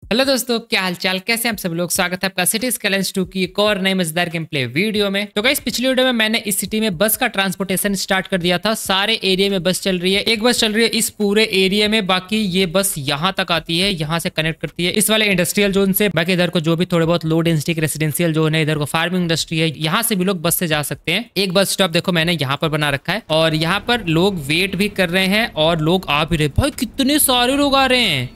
Hello दोस्तों, क्या हालचाल, कैसे हैं आप सब लोग। स्वागत है आपका सिटी स्काईलाइन्स 2 की एक और नई मजेदार गेम प्ले वीडियो में। तो गाइस, पिछली वीडियो में मैंने इस सिटी में बस का ट्रांसपोर्टेशन स्टार्ट कर दिया था। सारे एरिया में बस चल रही है, एक बस चल रही है इस पूरे एरिया में, बाकी ये बस यहाँ तक आती है, यहाँ से कनेक्ट करती है इस वाले इंडस्ट्रियल जोन से। बाकी इधर को जो भी थोड़े बहुत लो डेंसिटी रेसिडेंशियल जोन है, इधर को फार्मिंग इंडस्ट्री है, यहाँ से भी लोग बस से जा सकते हैं। एक बस स्टॉप देखो मैंने यहाँ पर बना रखा है और यहाँ पर लोग वेट भी कर रहे हैं और लोग आ भी रहे। भाई कितने सारे लोग आ रहे हैं।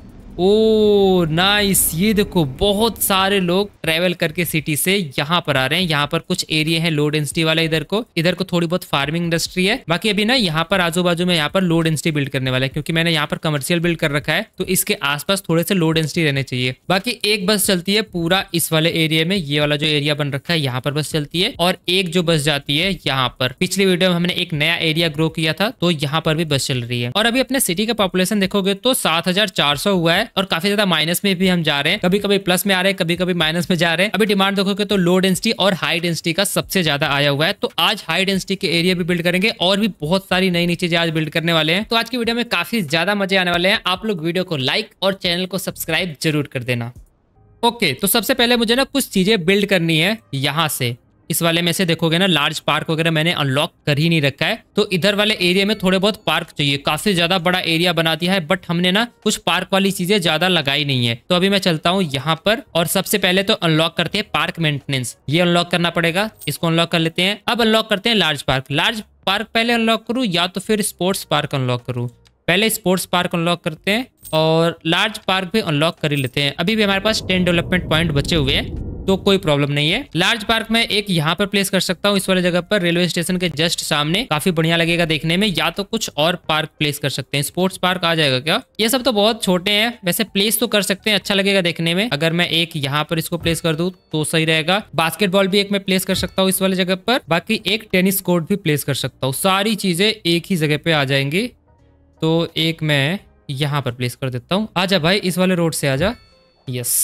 ओ नाइस, ये देखो बहुत सारे लोग ट्रेवल करके सिटी से यहाँ पर आ रहे हैं। यहाँ पर कुछ एरिया है लो डेंसिटी वाला, इधर को थोड़ी बहुत फार्मिंग इंडस्ट्री है। बाकी अभी ना यहाँ पर आजू बाजू में यहाँ पर लो डेंसिटी बिल्ड करने वाला है, क्योंकि मैंने यहाँ पर कमर्शियल बिल्ड कर रखा है, तो इसके आसपास थोड़े से लो डेंसिटी रहने चाहिए। बाकी एक बस चलती है पूरा इस वाले एरिया में, ये वाला जो एरिया बन रखा है यहाँ पर बस चलती है, और एक जो बस जाती है यहाँ पर। पिछली वीडियो में हमने एक नया एरिया ग्रो किया था, तो यहाँ पर भी बस चल रही है। और अभी अपने सिटी का पॉपुलेशन देखोगे तो 7400 हुआ है और काफी ज्यादा माइनस में भी हम जा रहे हैं। कभी कभी प्लस में आ रहे हैं, कभी कभी माइनस में जा रहे हैं। अभी डिमांड देखोगे तो लो डेंसिटी और हाई डेंसिटी का सबसे ज्यादा आया हुआ है, तो आज हाई डेंसिटी के एरिया भी बिल्ड करेंगे और भी बहुत सारी नई नई चीजें आज बिल्ड करने वाले हैं। तो आज की वीडियो में काफी ज्यादा मजे आने वाले हैं। आप लोग वीडियो को लाइक और चैनल को सब्सक्राइब जरूर कर देना। ओके, तो सबसे पहले मुझे ना कुछ चीजें बिल्ड करनी है। यहाँ से इस वाले में से देखोगे ना, लार्ज पार्क वगैरह मैंने अनलॉक कर ही नहीं रखा है, तो इधर वाले एरिया में थोड़े बहुत पार्क चाहिए। काफी ज्यादा बड़ा एरिया बना दिया है, बट हमने ना कुछ पार्क वाली चीजें ज्यादा लगाई नहीं है। तो अभी मैं चलता हूँ यहाँ पर और सबसे पहले तो अनलॉक करते हैं पार्क मेंटेनेंस। ये अनलॉक करना पड़ेगा, इसको अनलॉक कर लेते हैं। अब अनलॉक करते हैं लार्ज पार्क। लार्ज पार्क पहले अनलॉक करूँ या तो फिर स्पोर्ट्स पार्क अनलॉक करूँ? पहले स्पोर्ट्स पार्क अनलॉक करते हैं और लार्ज पार्क भी अनलॉक कर ही लेते हैं। अभी भी हमारे पास 10 डेवलपमेंट पॉइंट बचे हुए हैं, तो कोई प्रॉब्लम नहीं है। लार्ज पार्क में एक यहाँ पर प्लेस कर सकता हूँ, इस वाले जगह पर रेलवे स्टेशन के जस्ट सामने, काफी बढ़िया लगेगा देखने में। या तो कुछ और पार्क प्लेस कर सकते हैं। स्पोर्ट्स पार्क आ जाएगा क्या? ये सब तो बहुत छोटे हैं, वैसे प्लेस तो कर सकते हैं, अच्छा लगेगा देखने में। अगर मैं एक यहाँ पर इसको प्लेस कर दूं तो सही रहेगा। बास्केटबॉल भी एक मैं प्लेस कर सकता हूँ इस वाले जगह पर, बाकी एक टेनिस कोर्ट भी प्लेस कर सकता हूँ। सारी चीजें एक ही जगह पे आ जाएंगी, तो एक मैं यहाँ पर प्लेस कर देता हूँ। आजा भाई, इस वाले रोड से आजा। यस,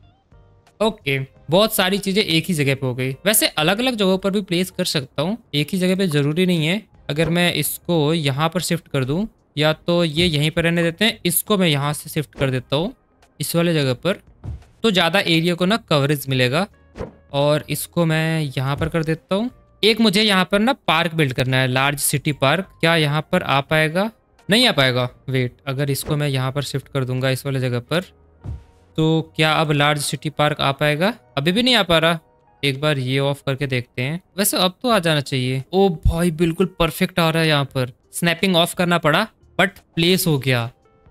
ओके, बहुत सारी चीजें एक ही जगह पे हो गई। वैसे अलग अलग जगहों पर भी प्लेस कर सकता हूँ, एक ही जगह पे जरूरी नहीं है। अगर मैं इसको यहाँ पर शिफ्ट कर दूँ, या तो ये यहीं पर रहने देते हैं, इसको मैं यहाँ से शिफ्ट कर देता हूँ इस वाले जगह पर, तो ज़्यादा एरिया को ना कवरेज मिलेगा। और इसको मैं यहाँ पर कर देता हूँ। एक मुझे यहाँ पर ना पार्क बिल्ड करना है, लार्ज सिटी पार्क। क्या यहाँ पर आ पाएगा? नहीं आ पाएगा। वेट, अगर इसको मैं यहाँ पर शिफ्ट कर दूंगा इस वाले जगह पर, तो क्या अब लार्ज सिटी पार्क आ पाएगा? अभी भी नहीं आ पा रहा। एक बार ये ऑफ करके देखते हैं। वैसे अब तो आ जाना चाहिए। ओ भाई, बिल्कुल परफेक्ट आ रहा है। यहाँ पर स्नैपिंग ऑफ करना पड़ा, बट प्लेस हो गया।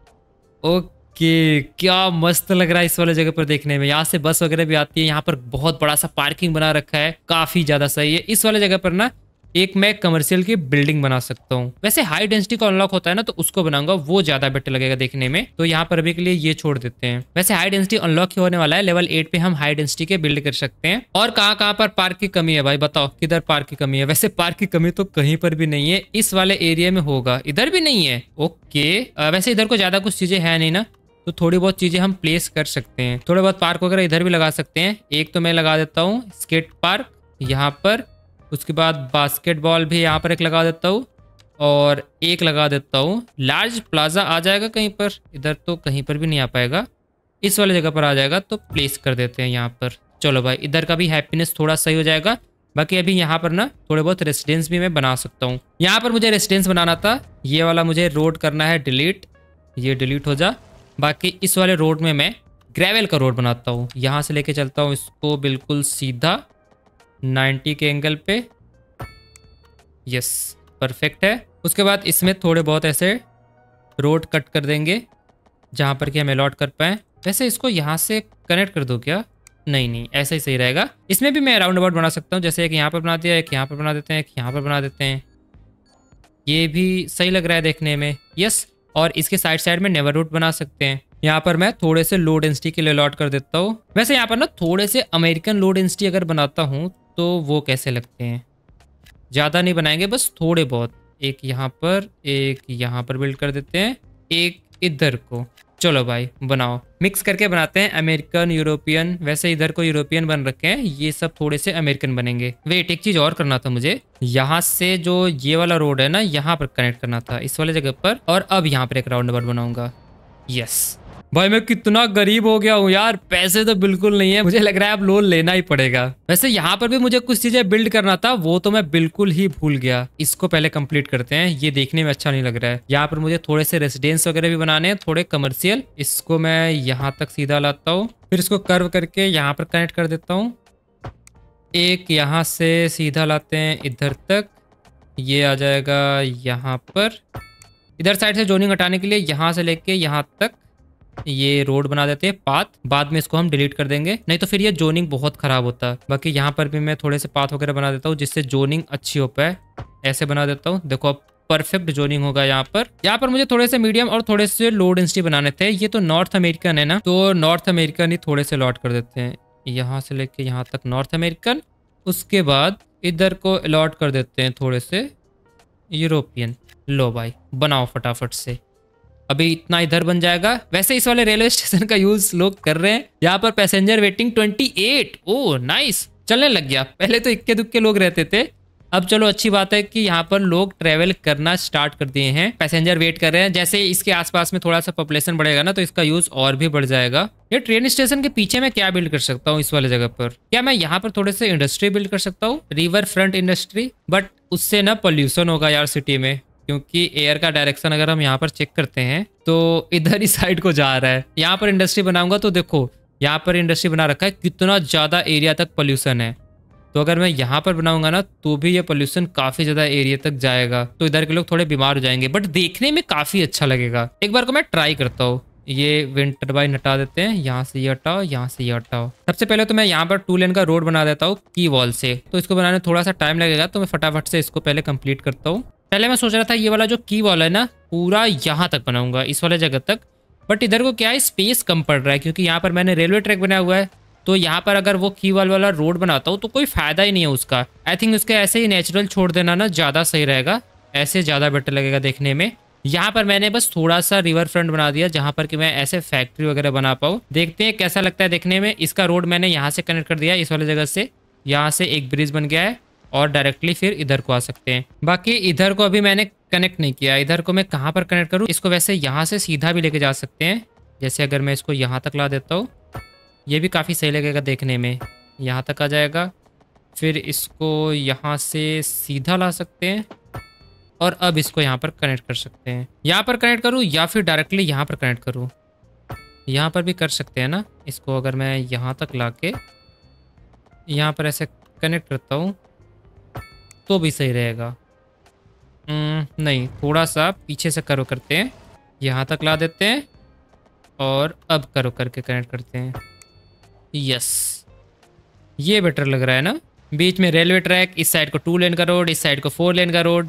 ओके, क्या मस्त लग रहा है इस वाले जगह पर देखने में। यहाँ से बस वगैरह भी आती है। यहाँ पर बहुत बड़ा सा पार्किंग बना रखा है, काफी ज्यादा सही है। इस वाले जगह पर ना एक मैं कमर्शियल की बिल्डिंग बना सकता हूँ। वैसे हाई डेंसिटी का अनलॉक होता है ना, तो उसको बनाऊंगा, वो ज्यादा बेटर लगेगा देखने में। तो यहाँ पर अभी के लिए ये छोड़ देते हैं। वैसे हाई डेंसिटी अनलॉक ही होने वाला है, लेवल 8 पे हम हाई डेंसिटी के बिल्ड कर सकते हैं। और कहाँ कहाँ पर पार्क की कमी है भाई, बताओ किधर पार्क की कमी है? वैसे पार्क की कमी तो कहीं पर भी नहीं है, इस वाले एरिया में होगा। इधर भी नहीं है। ओके, वैसे इधर को ज्यादा कुछ चीजें है नहीं ना, तो थोड़ी बहुत चीजें हम प्लेस कर सकते हैं। थोड़े बहुत पार्क वगैरह इधर भी लगा सकते हैं। एक तो मैं लगा देता हूँ स्केट पार्क यहाँ पर, उसके बाद बास्केटबॉल भी यहाँ पर एक लगा देता हूँ, और एक लगा देता हूँ लार्ज प्लाजा। आ जाएगा कहीं पर? इधर तो कहीं पर भी नहीं आ पाएगा, इस वाले जगह पर आ जाएगा, तो प्लेस कर देते हैं यहाँ पर। चलो भाई, इधर का भी हैप्पीनेस थोड़ा सही हो जाएगा। बाकी अभी यहाँ पर ना थोड़े बहुत रेसिडेंस भी मैं बना सकता हूँ। यहाँ पर मुझे रेसिडेंस बनाना था, ये वाला मुझे रोड करना है डिलीट, ये डिलीट हो जा। बाकी इस वाले रोड में मैं ग्रेवल का रोड बनाता हूँ। यहाँ से लेके चलता हूँ इसको बिल्कुल सीधा 90 के एंगल पे। यस, परफेक्ट है। उसके बाद इसमें थोड़े बहुत ऐसे रोड कट कर देंगे जहाँ पर कि हम अलॉट कर पाए। वैसे इसको यहाँ से कनेक्ट कर दो क्या? नहीं नहीं, ऐसा ही सही रहेगा। इसमें भी मैं राउंड अबाउट बना सकता हूँ, जैसे एक यहाँ पर बना दिया, एक यहाँ पर बना देते हैं, एक यहाँ पर बना देते हैं। ये भी सही लग रहा है देखने में। यस, और इसके साइड साइड में नेवर रूट बना सकते हैं। यहाँ पर मैं थोड़े से लो डेंसिटी के लिए अलॉट कर देता हूँ। वैसे यहाँ पर ना थोड़े से अमेरिकन लो डेंसिटी अगर बनाता हूँ तो वो कैसे लगते हैं? ज़्यादा नहीं बनाएंगे, बस थोड़े बहुत। एक यहाँ पर, एक यहाँ पर बिल्ड कर देते हैं, एक इधर को। चलो भाई बनाओ, मिक्स करके बनाते हैं अमेरिकन यूरोपियन। वैसे इधर को यूरोपियन बन रखे हैं, ये सब थोड़े से अमेरिकन बनेंगे। वेट, एक चीज और करना था मुझे। यहाँ से जो ये वाला रोड है ना, यहाँ पर कनेक्ट करना था इस वाले जगह पर, और अब यहाँ पर एक राउंड अबाउट बनाऊंगा। यस, भाई मैं कितना गरीब हो गया हूँ यार, पैसे तो बिल्कुल नहीं है, मुझे लग रहा है अब लोन लेना ही पड़ेगा। वैसे यहाँ पर भी मुझे कुछ चीजें बिल्ड करना था, वो तो मैं बिल्कुल ही भूल गया। इसको पहले कंप्लीट करते हैं, ये देखने में अच्छा नहीं लग रहा है। यहाँ पर मुझे थोड़े से रेसिडेंस वगैरह भी बनाने हैं, थोड़े कमर्शियल। इसको मैं यहाँ तक सीधा लाता हूँ, फिर इसको कर्व करके यहाँ पर कनेक्ट कर देता हूँ। एक यहाँ से सीधा लाते हैं इधर तक, ये आ जाएगा यहाँ पर। इधर साइड से जोनिंग हटाने के लिए यहाँ से लेके यहाँ तक ये रोड बना देते हैं, पाथ। बाद में इसको हम डिलीट कर देंगे, नहीं तो फिर ये जोनिंग बहुत खराब होता है। बाकी यहाँ पर भी मैं थोड़े से पाथ वगैरह बना देता हूँ जिससे जोनिंग अच्छी हो पाए। ऐसे बना देता हूँ, देखो अब परफेक्ट जोनिंग होगा यहाँ पर। यहाँ पर मुझे थोड़े से मीडियम और थोड़े से लो डेंसिटी बनाने थे। ये तो नॉर्थ अमेरिकन है ना, तो नॉर्थ अमेरिकन ही थोड़े से अलॉट कर देते हैं, यहाँ से लेके यहाँ तक नॉर्थ अमेरिकन। उसके बाद इधर को अलॉट कर देते हैं थोड़े से यूरोपियन। लो भाई बनाओ फटाफट से, अभी इतना इधर बन जाएगा। वैसे इस वाले रेलवे स्टेशन का यूज लोग कर रहे हैं। यहाँ पर पैसेंजर वेटिंग 28। ओह नाइस, चलने लग गया। पहले तो इक्के दुक्के लोग रहते थे, अब चलो अच्छी बात है कि यहाँ पर लोग ट्रेवल करना स्टार्ट कर दिए हैं, पैसेंजर वेट कर रहे हैं। जैसे इसके आसपास में थोड़ा सा पॉपुलेशन बढ़ेगा ना, तो इसका यूज और भी बढ़ जाएगा। ये ट्रेन स्टेशन के पीछे मैं क्या बिल्ड कर सकता हूँ इस वाले जगह पर? क्या मैं यहाँ पर थोड़े से इंडस्ट्री बिल्ड कर सकता हूँ, रिवर फ्रंट इंडस्ट्री? बट उससे ना पोल्यूशन होगा यार सिटी में, क्योंकि एयर का डायरेक्शन अगर हम यहाँ पर चेक करते हैं तो इधर ही साइड को जा रहा है। यहाँ पर इंडस्ट्री बनाऊंगा तो देखो यहाँ पर इंडस्ट्री बना रखा है, कितना ज्यादा एरिया तक पोल्यूशन है। तो अगर मैं यहाँ पर बनाऊंगा ना तो भी ये पोल्यूशन काफी ज्यादा एरिया तक जाएगा, तो इधर के लोग थोड़े बीमार हो जाएंगे, बट देखने में काफी अच्छा लगेगा। एक बार को मैं ट्राई करता हूँ। ये विंड टरबाइन हटा देते हैं, यहाँ से ये हटाओ, यहाँ से ये हटाओ। सबसे पहले तो मैं यहाँ पर 2 लेन का रोड बना देता हूँ की वॉल से, तो इसको बनाने में थोड़ा सा टाइम लगेगा, तो मैं फटाफट से इसको पहले कंप्लीट करता हूँ। पहले मैं सोच रहा था ये वाला जो की वॉल है ना पूरा यहाँ तक बनाऊंगा, इस वाले जगह तक, बट इधर को क्या है स्पेस कम पड़ रहा है, क्योंकि यहाँ पर मैंने रेलवे ट्रैक बनाया हुआ है। तो यहाँ पर अगर वो की वॉल वाला रोड बनाता हूँ तो कोई फायदा ही नहीं है उसका। आई थिंक उसके ऐसे ही नेचुरल छोड़ देना ना ज़्यादा सही रहेगा, ऐसे ज़्यादा बेटर लगेगा देखने में। यहाँ पर मैंने बस थोड़ा सा रिवर फ्रंट बना दिया जहाँ पर कि मैं ऐसे फैक्ट्री वगैरह बना पाऊँ। देखते हैं कैसा लगता है देखने में। इसका रोड मैंने यहाँ से कनेक्ट कर दिया, इस वाले जगह से। यहाँ से एक ब्रिज बन गया है और डायरेक्टली फिर इधर को आ सकते हैं। बाकी इधर को अभी मैंने कनेक्ट नहीं किया, इधर को मैं कहाँ पर कनेक्ट करूँ इसको? वैसे यहाँ से सीधा भी लेके जा सकते हैं, जैसे अगर मैं इसको यहाँ तक ला देता हूँ, ये भी काफ़ी सही लगेगा देखने में। यहाँ तक आ जाएगा, फिर इसको यहाँ से सीधा ला सकते हैं और अब इसको यहाँ पर कनेक्ट कर सकते हैं। यहाँ पर कनेक्ट करूँ या फिर डायरेक्टली यहाँ पर कनेक्ट करूँ? यहाँ पर भी कर सकते हैं ना। इसको अगर मैं यहाँ तक ला के यहाँ पर ऐसे कनेक्ट करता हूँ तो भी सही रहेगा। नहीं, थोड़ा सा पीछे से करो करते हैं, यहाँ तक ला देते हैं और अब करो करके कनेक्ट करते हैं। यस, ये बेटर लग रहा है ना। बीच में रेलवे ट्रैक, इस साइड को 2 लेन का रोड, इस साइड को 4 लेन का रोड,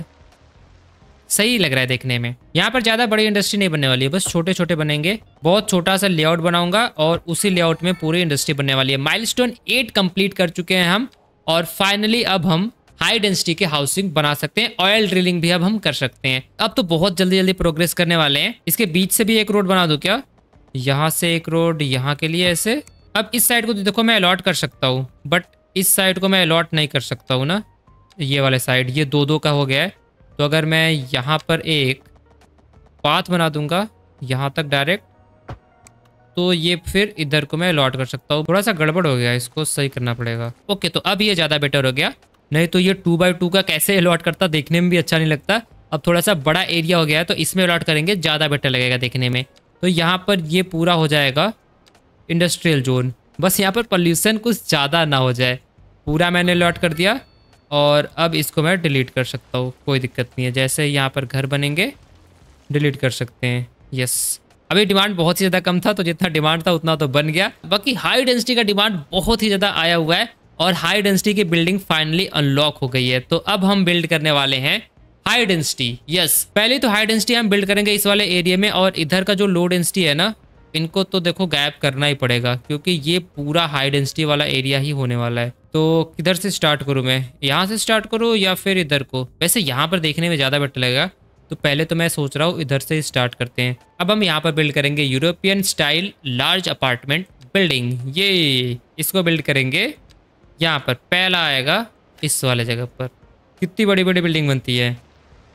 सही लग रहा है देखने में। यहाँ पर ज़्यादा बड़ी इंडस्ट्री नहीं बनने वाली है, बस छोटे छोटे बनेंगे। बहुत छोटा सा लेआउट बनाऊंगा और उसी लेआउट में पूरी इंडस्ट्री बनने वाली है। माइलस्टोन 8 कंप्लीट कर चुके हैं हम और फाइनली अब हम हाई डेंसिटी के हाउसिंग बना सकते हैं। ऑयल ड्रिलिंग भी अब हम कर सकते हैं। अब तो बहुत जल्दी जल्दी प्रोग्रेस करने वाले हैं। इसके बीच से भी एक रोड बना दूं क्या? यहाँ से एक रोड यहाँ के लिए ऐसे। अब इस साइड को देखो मैं अलॉट कर सकता हूँ, बट इस साइड को मैं अलॉट नहीं कर सकता हूँ ना। ये वाले साइड ये 2-2 का हो गया है, तो अगर मैं यहाँ पर एक पाथ बना दूंगा यहाँ तक डायरेक्ट, तो ये फिर इधर को मैं अलॉट कर सकता हूँ। थोड़ा सा गड़बड़ हो गया, इसको सही करना पड़ेगा। ओके, तो अब ये ज़्यादा बेटर हो गया, नहीं तो ये 2x2 का कैसे अलॉट करता, देखने में भी अच्छा नहीं लगता। अब थोड़ा सा बड़ा एरिया हो गया है तो इसमें अलॉट करेंगे, ज़्यादा बेटर लगेगा देखने में। तो यहाँ पर ये पूरा हो जाएगा इंडस्ट्रियल जोन। बस यहाँ पर पोल्यूशन कुछ ज़्यादा ना हो जाए। पूरा मैंने अलॉट कर दिया और अब इसको मैं डिलीट कर सकता हूँ, कोई दिक्कत नहीं है। जैसे यहाँ पर घर बनेंगे डिलीट कर सकते हैं। यस, अभी डिमांड बहुत ही ज़्यादा कम था, तो जितना डिमांड था उतना तो बन गया। बाकी हाई डेंसिटी का डिमांड बहुत ही ज़्यादा आया हुआ है और हाई डेंसिटी की बिल्डिंग फाइनली अनलॉक हो गई है। तो अब हम बिल्ड करने वाले हैं हाई डेंसिटी। यस, पहले तो हाई डेंसिटी हम बिल्ड करेंगे इस वाले एरिया में, और इधर का जो लो डेंसिटी है ना, इनको तो देखो गायब करना ही पड़ेगा, क्योंकि ये पूरा हाई डेंसिटी वाला एरिया ही होने वाला है। तो किधर से स्टार्ट करूँ मैं? यहाँ से स्टार्ट करूँ या फिर इधर को? वैसे यहाँ पर देखने में ज़्यादा बेटर लगेगा, तो पहले तो मैं सोच रहा हूँ इधर से स्टार्ट करते हैं। अब हम यहाँ पर बिल्ड करेंगे European style large apartment building. ये इसको बिल्ड करेंगे यहाँ पर। पहला आएगा इस वाले जगह पर। कितनी बड़ी बड़ी बिल्डिंग बनती है,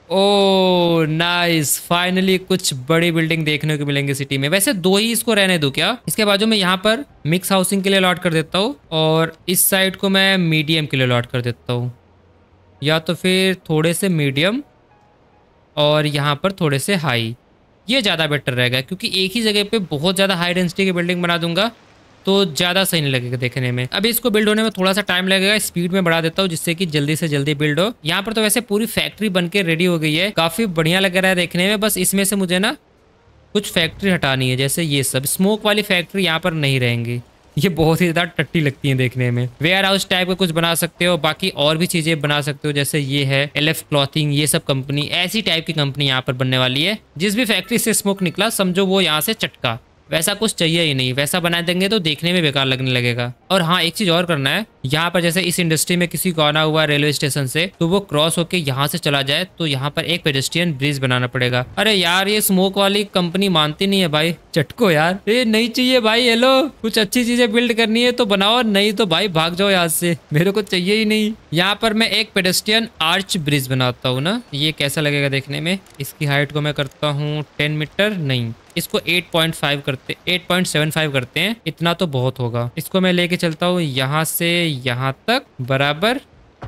ओ नाइस, फाइनली कुछ बड़ी बिल्डिंग देखने को मिलेंगे सिटी में। वैसे दो ही इसको रहने दूं क्या? इसके बाजू में यहाँ पर मिक्स हाउसिंग के लिए अलॉट कर देता हूँ और इस साइड को मैं मीडियम के लिए अलॉट कर देता हूँ, या तो फिर थोड़े से मीडियम और यहाँ पर थोड़े से हाई। ये ज़्यादा बेटर रहेगा क्योंकि एक ही जगह पे बहुत ज़्यादा हाई डेंसिटी की बिल्डिंग बना दूंगा तो ज़्यादा सही नहीं लगेगा देखने में। अभी इसको बिल्ड होने में थोड़ा सा टाइम लगेगा, स्पीड में बढ़ा देता हूँ जिससे कि जल्दी से जल्दी बिल्ड हो। यहाँ पर तो वैसे पूरी फैक्ट्री बन के रेडी हो गई है, काफ़ी बढ़िया लग रहा है देखने में। बस इसमें से मुझे ना कुछ फैक्ट्री हटानी है, जैसे ये सब स्मोक वाली फैक्ट्री यहाँ पर नहीं रहेंगी, ये बहुत ही ज़्यादा टट्टी लगती है देखने में। वेयर हाउस टाइप का कुछ बना सकते हो, बाकी और भी चीज़ें बना सकते हो, जैसे ये है LF क्लॉथिंग, ये सब कंपनी, ऐसी टाइप की कंपनी यहाँ पर बनने वाली है। जिस भी फैक्ट्री से स्मोक निकला समझो वो यहाँ से चटका, वैसा कुछ चाहिए ही नहीं। वैसा बना देंगे तो देखने में बेकार लगने लगेगा। और हाँ, एक चीज और करना है, यहाँ पर जैसे इस इंडस्ट्री में किसी को आना हुआ रेलवे स्टेशन से तो वो क्रॉस होके यहाँ से चला जाए, तो यहाँ पर एक पेडेस्ट्रियन ब्रिज बनाना पड़ेगा। अरे यार ये स्मोक वाली कंपनी मानती नहीं है भाई, चटको यार, ये नहीं चाहिए भाई। हेलो, कुछ अच्छी चीजें बिल्ड करनी है तो बनाओ, नहीं तो भाई भाग जाओ यहाँ से, मेरे को चाहिए ही नहीं। यहाँ पर मैं एक पेडेस्ट्रियन आर्च ब्रिज बनाता हूँ ना, ये कैसा लगेगा देखने में। इसकी हाइट को मैं करता हूँ 10 मीटर, नहीं इसको 8.5 करते, 8.75 करते हैं, इतना तो बहुत होगा। इसको मैं लेके चलता हूँ यहाँ से यहाँ तक, बराबर,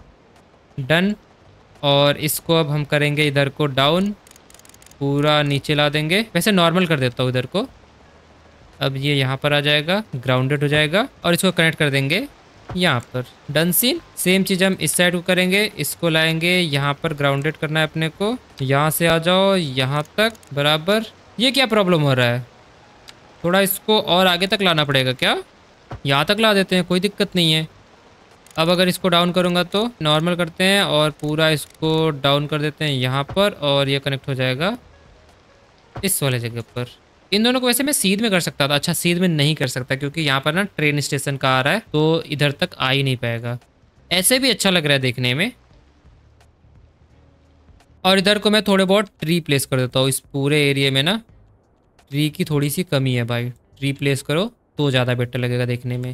डन। और इसको अब हम करेंगे इधर को डाउन, पूरा नीचे ला देंगे। वैसे नॉर्मल कर देता हूँ इधर को, अब ये यहाँ पर आ जाएगा, ग्राउंडेड हो जाएगा। और इसको कनेक्ट कर देंगे यहाँ पर, डन सीन। सेम चीज़ हम इस साइड को करेंगे, इसको लाएंगे यहाँ पर, ग्राउंडेड करना है अपने को। यहाँ से आ जाओ यहाँ तक, बराबर। ये क्या प्रॉब्लम हो रहा है, थोड़ा इसको और आगे तक लाना पड़ेगा क्या? यहाँ तक ला देते हैं, कोई दिक्कत नहीं है। अब अगर इसको डाउन करूँगा तो नॉर्मल करते हैं और पूरा इसको डाउन कर देते हैं यहाँ पर, और ये कनेक्ट हो जाएगा इस वाले जगह पर। इन दोनों को वैसे मैं सीध में कर सकता था, अच्छा सीध में नहीं कर सकता क्योंकि यहाँ पर ना ट्रेन स्टेशन का आ रहा है तो इधर तक आ ही नहीं पाएगा। ऐसे भी अच्छा लग रहा है देखने में। और इधर को मैं थोड़े बहुत ट्री प्लेस कर देता हूँ, इस पूरे एरिया में ना ट्री की थोड़ी सी कमी है भाई, ट्री प्लेस करो तो ज़्यादा बेटर लगेगा देखने में।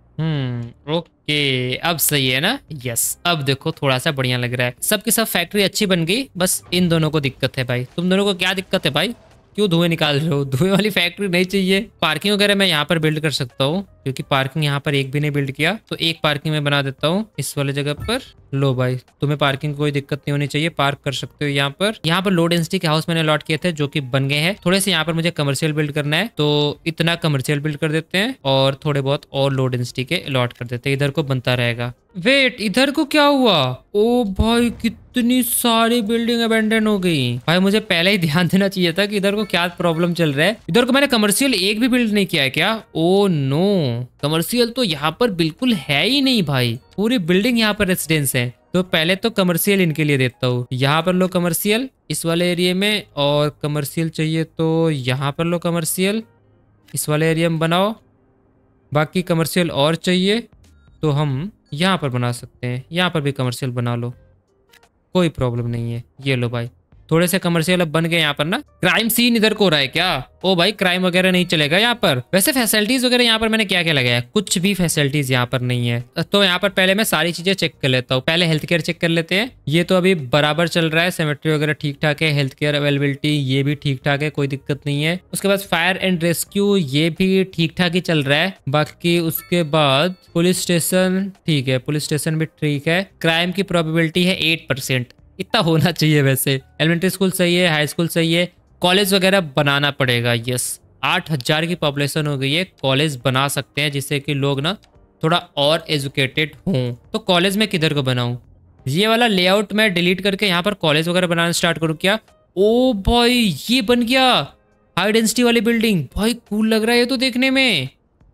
ओके, अब सही है ना? यस, अब देखो थोड़ा सा बढ़िया लग रहा है। सबकी सब फैक्ट्री अच्छी बन गई, बस इन दोनों को दिक्कत है भाई। तुम दोनों को क्या दिक्कत है भाई, क्यों धुएं निकाल रहे हो? धुएं वाली फैक्ट्री नहीं चाहिए। पार्किंग वगैरह मैं यहाँ पर बिल्ड कर सकता हूँ क्योंकि पार्किंग यहाँ पर एक भी नहीं बिल्ड किया, तो एक पार्किंग में बना देता हूँ इस वाले जगह पर। लो भाई, तुम्हें पार्किंग कोई दिक्कत नहीं होनी चाहिए, पार्क कर सकते हो यहाँ पर। यहाँ पर लो डेंसिटी के हाउस मैंने अलॉट किए थे जो कि बन गए हैं। थोड़े से यहाँ पर मुझे कमर्शियल बिल्ड करना है तो इतना कमर्शियल बिल्ड कर देते हैं और थोड़े बहुत और लो डेंसिटी के अलॉट कर देते हैं, इधर को बनता रहेगा। वेट, इधर को क्या हुआ? ओ भाई, कितनी सारी बिल्डिंग अबेंडन हो गई भाई। मुझे पहले ही ध्यान देना चाहिए था कि इधर को क्या प्रॉब्लम चल रहा है। इधर को मैंने कमर्शियल एक भी बिल्ड नहीं किया है क्या? ओ नो, कमर्शियल तो यहाँ पर बिल्कुल है ही नहीं भाई, पूरी बिल्डिंग यहाँ पर रेसिडेंस है। तो पहले तो कमर्शियल इनके लिए देता हूँ, यहाँ पर लो कमर्शियल इस वाले एरिया में, और कमर्शियल चाहिए तो यहाँ पर लो कमर्शियल इस वाले एरिया में बनाओ। बाकी कमर्शियल और चाहिए तो हम यहाँ पर बना सकते हैं, यहाँ पर भी कमर्शियल बना लो, कोई प्रॉब्लम नहीं है। ये लो भाई, थोड़े से कमर्शियल अब बन गए यहाँ पर ना। क्राइम सीन इधर को हो रहा है क्या? ओ भाई, क्राइम वगैरह नहीं चलेगा यहाँ पर। वैसे फैसिलिटीज वगैरह यहाँ पर मैंने क्या क्या लगाया, कुछ भी फैसिलिटीज यहाँ पर नहीं है। तो यहाँ पर पहले मैं सारी चीजें चेक कर लेता हूँ। पहले हेल्थ केयर चेक कर लेते हैं, ये तो अभी बराबर चल रहा है, सेमेट्री वगैरह ठीक ठाक है, हेल्थ केयर अवेलेबिलिटी ये भी ठीक ठाक है, कोई दिक्कत नहीं है। उसके बाद फायर एंड रेस्क्यू ये भी ठीक ठाक ही चल रहा है। बाकी उसके बाद पुलिस स्टेशन ठीक है, पुलिस स्टेशन भी ठीक है। क्राइम की प्रोबेबिलिटी है 8%, इतना होना चाहिए वैसे। एलिमेंट्री स्कूल सही है, हाई स्कूल सही है। कॉलेज वगैरह बनाना पड़ेगा, यस। 8000 की पॉपुलेशन हो गई है, कॉलेज बना सकते हैं जिससे कि लोग ना थोड़ा और एजुकेटेड हों। तो कॉलेज में किधर को बनाऊं? ये वाला लेआउट मैं डिलीट करके यहाँ पर कॉलेज वगैरह बनाना स्टार्ट करूँ क्या? ओ भाई, ये बन गया हाई डेंसिटी वाली बिल्डिंग, भाई कूल लग रहा है ये तो देखने में।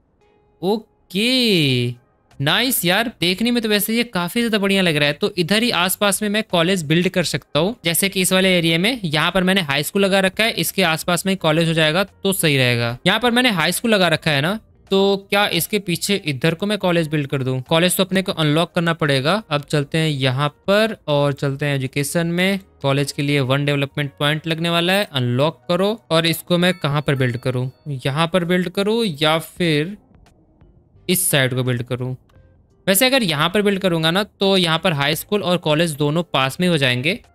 ओके नाइस यार, देखने में तो वैसे ये काफी ज्यादा बढ़िया लग रहा है। तो इधर ही आसपास में मैं कॉलेज बिल्ड कर सकता हूँ, जैसे कि इस वाले एरिया में। यहाँ पर मैंने हाई स्कूल लगा रखा है, इसके आसपास में कॉलेज हो जाएगा तो सही रहेगा। यहाँ पर मैंने हाई स्कूल लगा रखा है ना, तो क्या इसके पीछे इधर को मैं कॉलेज बिल्ड कर दूं? कॉलेज तो अपने को अनलॉक करना पड़ेगा। अब चलते हैं यहाँ पर और चलते हैं एजुकेशन में। कॉलेज के लिए 1 डेवलपमेंट पॉइंट लगने वाला है, अनलॉक करो। और इसको मैं कहाँ पर बिल्ड करूँ? यहाँ पर बिल्ड करूँ या फिर इस साइड को बिल्ड करूँ? वैसे अगर यहाँ पर बिल्ड करूंगा ना तो यहाँ पर हाई स्कूल और कॉलेज दोनों पास में हो जाएंगे,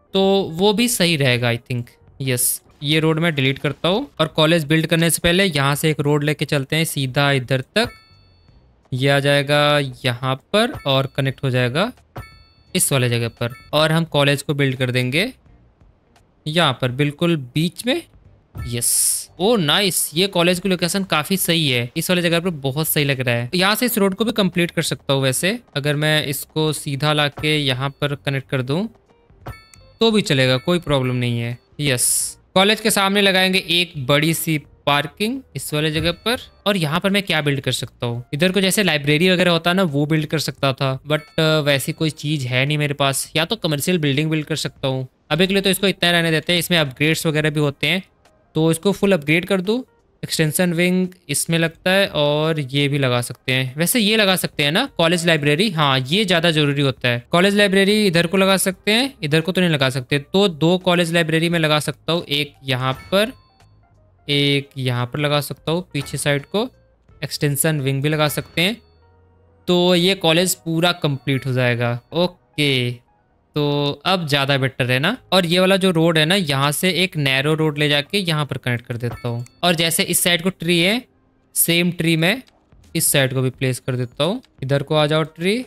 तो वो भी सही रहेगा आई थिंक। यस, ये रोड मैं डिलीट करता हूँ और कॉलेज बिल्ड करने से पहले यहाँ से एक रोड लेके चलते हैं सीधा इधर तक। ये आ जाएगा यहाँ पर और कनेक्ट हो जाएगा इस वाले जगह पर, और हम कॉलेज को बिल्ड कर देंगे यहाँ पर बिल्कुल बीच में। यस, ओ नाइस, ये कॉलेज की लोकेशन काफी सही है, इस वाले जगह पर बहुत सही लग रहा है। यहाँ से इस रोड को भी कंप्लीट कर सकता हूँ वैसे, अगर मैं इसको सीधा लाके यहाँ पर कनेक्ट कर दूँ तो भी चलेगा, कोई प्रॉब्लम नहीं है। यस, कॉलेज के सामने लगाएंगे एक बड़ी सी पार्किंग इस वाले जगह पर। और यहाँ पर मैं क्या बिल्ड कर सकता हूँ, इधर को जैसे लाइब्रेरी वगैरह होता है ना वो बिल्ड कर सकता था, बट वैसी कोई चीज है नहीं मेरे पास। या तो कमर्शियल बिल्डिंग बिल्ड कर सकता हूँ, अभी के लिए तो इसको इतना रहने देते हैं। इसमें अपग्रेड्स वगैरह भी होते हैं तो इसको फुल अपग्रेड कर दूँ। एक्सटेंशन विंग इसमें लगता है और ये भी लगा सकते हैं, वैसे ये लगा सकते हैं ना कॉलेज लाइब्रेरी, हाँ ये ज़्यादा जरूरी होता है। कॉलेज लाइब्रेरी इधर को लगा सकते हैं, इधर को तो नहीं लगा सकते, तो 2 कॉलेज लाइब्रेरी में लगा सकता हूँ, एक यहाँ पर एक यहाँ पर लगा सकता हूँ पीछे साइड को। एक्सटेंशन विंग भी लगा सकते हैं, तो ये कॉलेज पूरा कंप्लीट हो जाएगा। ओके, तो अब ज़्यादा बेटर है ना। और ये वाला जो रोड है ना, यहाँ से एक नैरो रोड ले जाके यहाँ पर कनेक्ट कर देता हूँ। और जैसे इस साइड को ट्री है, सेम ट्री में इस साइड को भी प्लेस कर देता हूँ। इधर को आ जाओ ट्री,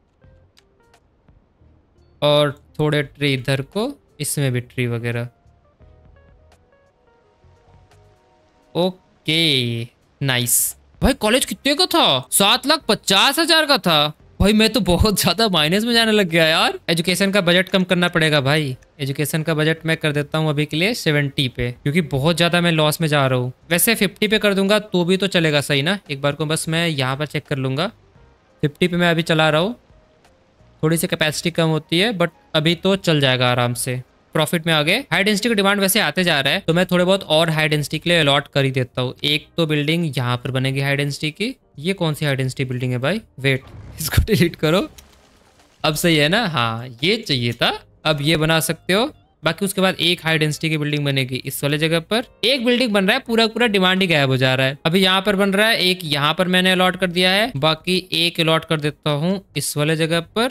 और थोड़े ट्री इधर को, इसमें भी ट्री वगैरह। Okay nice. भाई कॉलेज कितने का था? 7,50,000 का था। भाई मैं तो बहुत ज्यादा माइनस में जाने लग गया यार। एजुकेशन का बजट कम करना पड़ेगा भाई। एजुकेशन का बजट मैं कर देता हूँ अभी के लिए 70 पे, क्योंकि बहुत ज्यादा मैं लॉस में जा रहा हूँ। वैसे 50 पे कर दूंगा तो भी तो चलेगा, सही ना। एक बार को बस मैं यहाँ पर चेक कर लूंगा। 50 पे मैं अभी चला रहा हूँ, थोड़ी सी कैपेसिटी कम होती है बट अभी तो चल जाएगा आराम से। प्रॉफिट में आ गए। हाई डेंसिटी का डिमांड वैसे आते जा रहा है, तो मैं थोड़े बहुत और हाई डेंसिटी के लिए अलॉट कर ही देता हूँ। एक तो बिल्डिंग यहाँ पर बनेगी हाई डेंसिटी की। ये कौन सी हाई डेंसिटी बिल्डिंग है भाई? वेट, इसको डिलीट करो। अब सही है ना? हाँ ये चाहिए था। अब ये बना सकते हो। बाकी उसके बाद एक हाई डेंसिटी की बिल्डिंग बनेगी इस वाले जगह पर। एक बिल्डिंग बन रहा है, पूरा पूरा डिमांड ही गायब हो जा रहा है। अभी यहाँ पर बन रहा है एक, यहाँ पर मैंने अलॉट कर दिया है, बाकी एक अलॉट कर देता हूँ इस वाले जगह पर।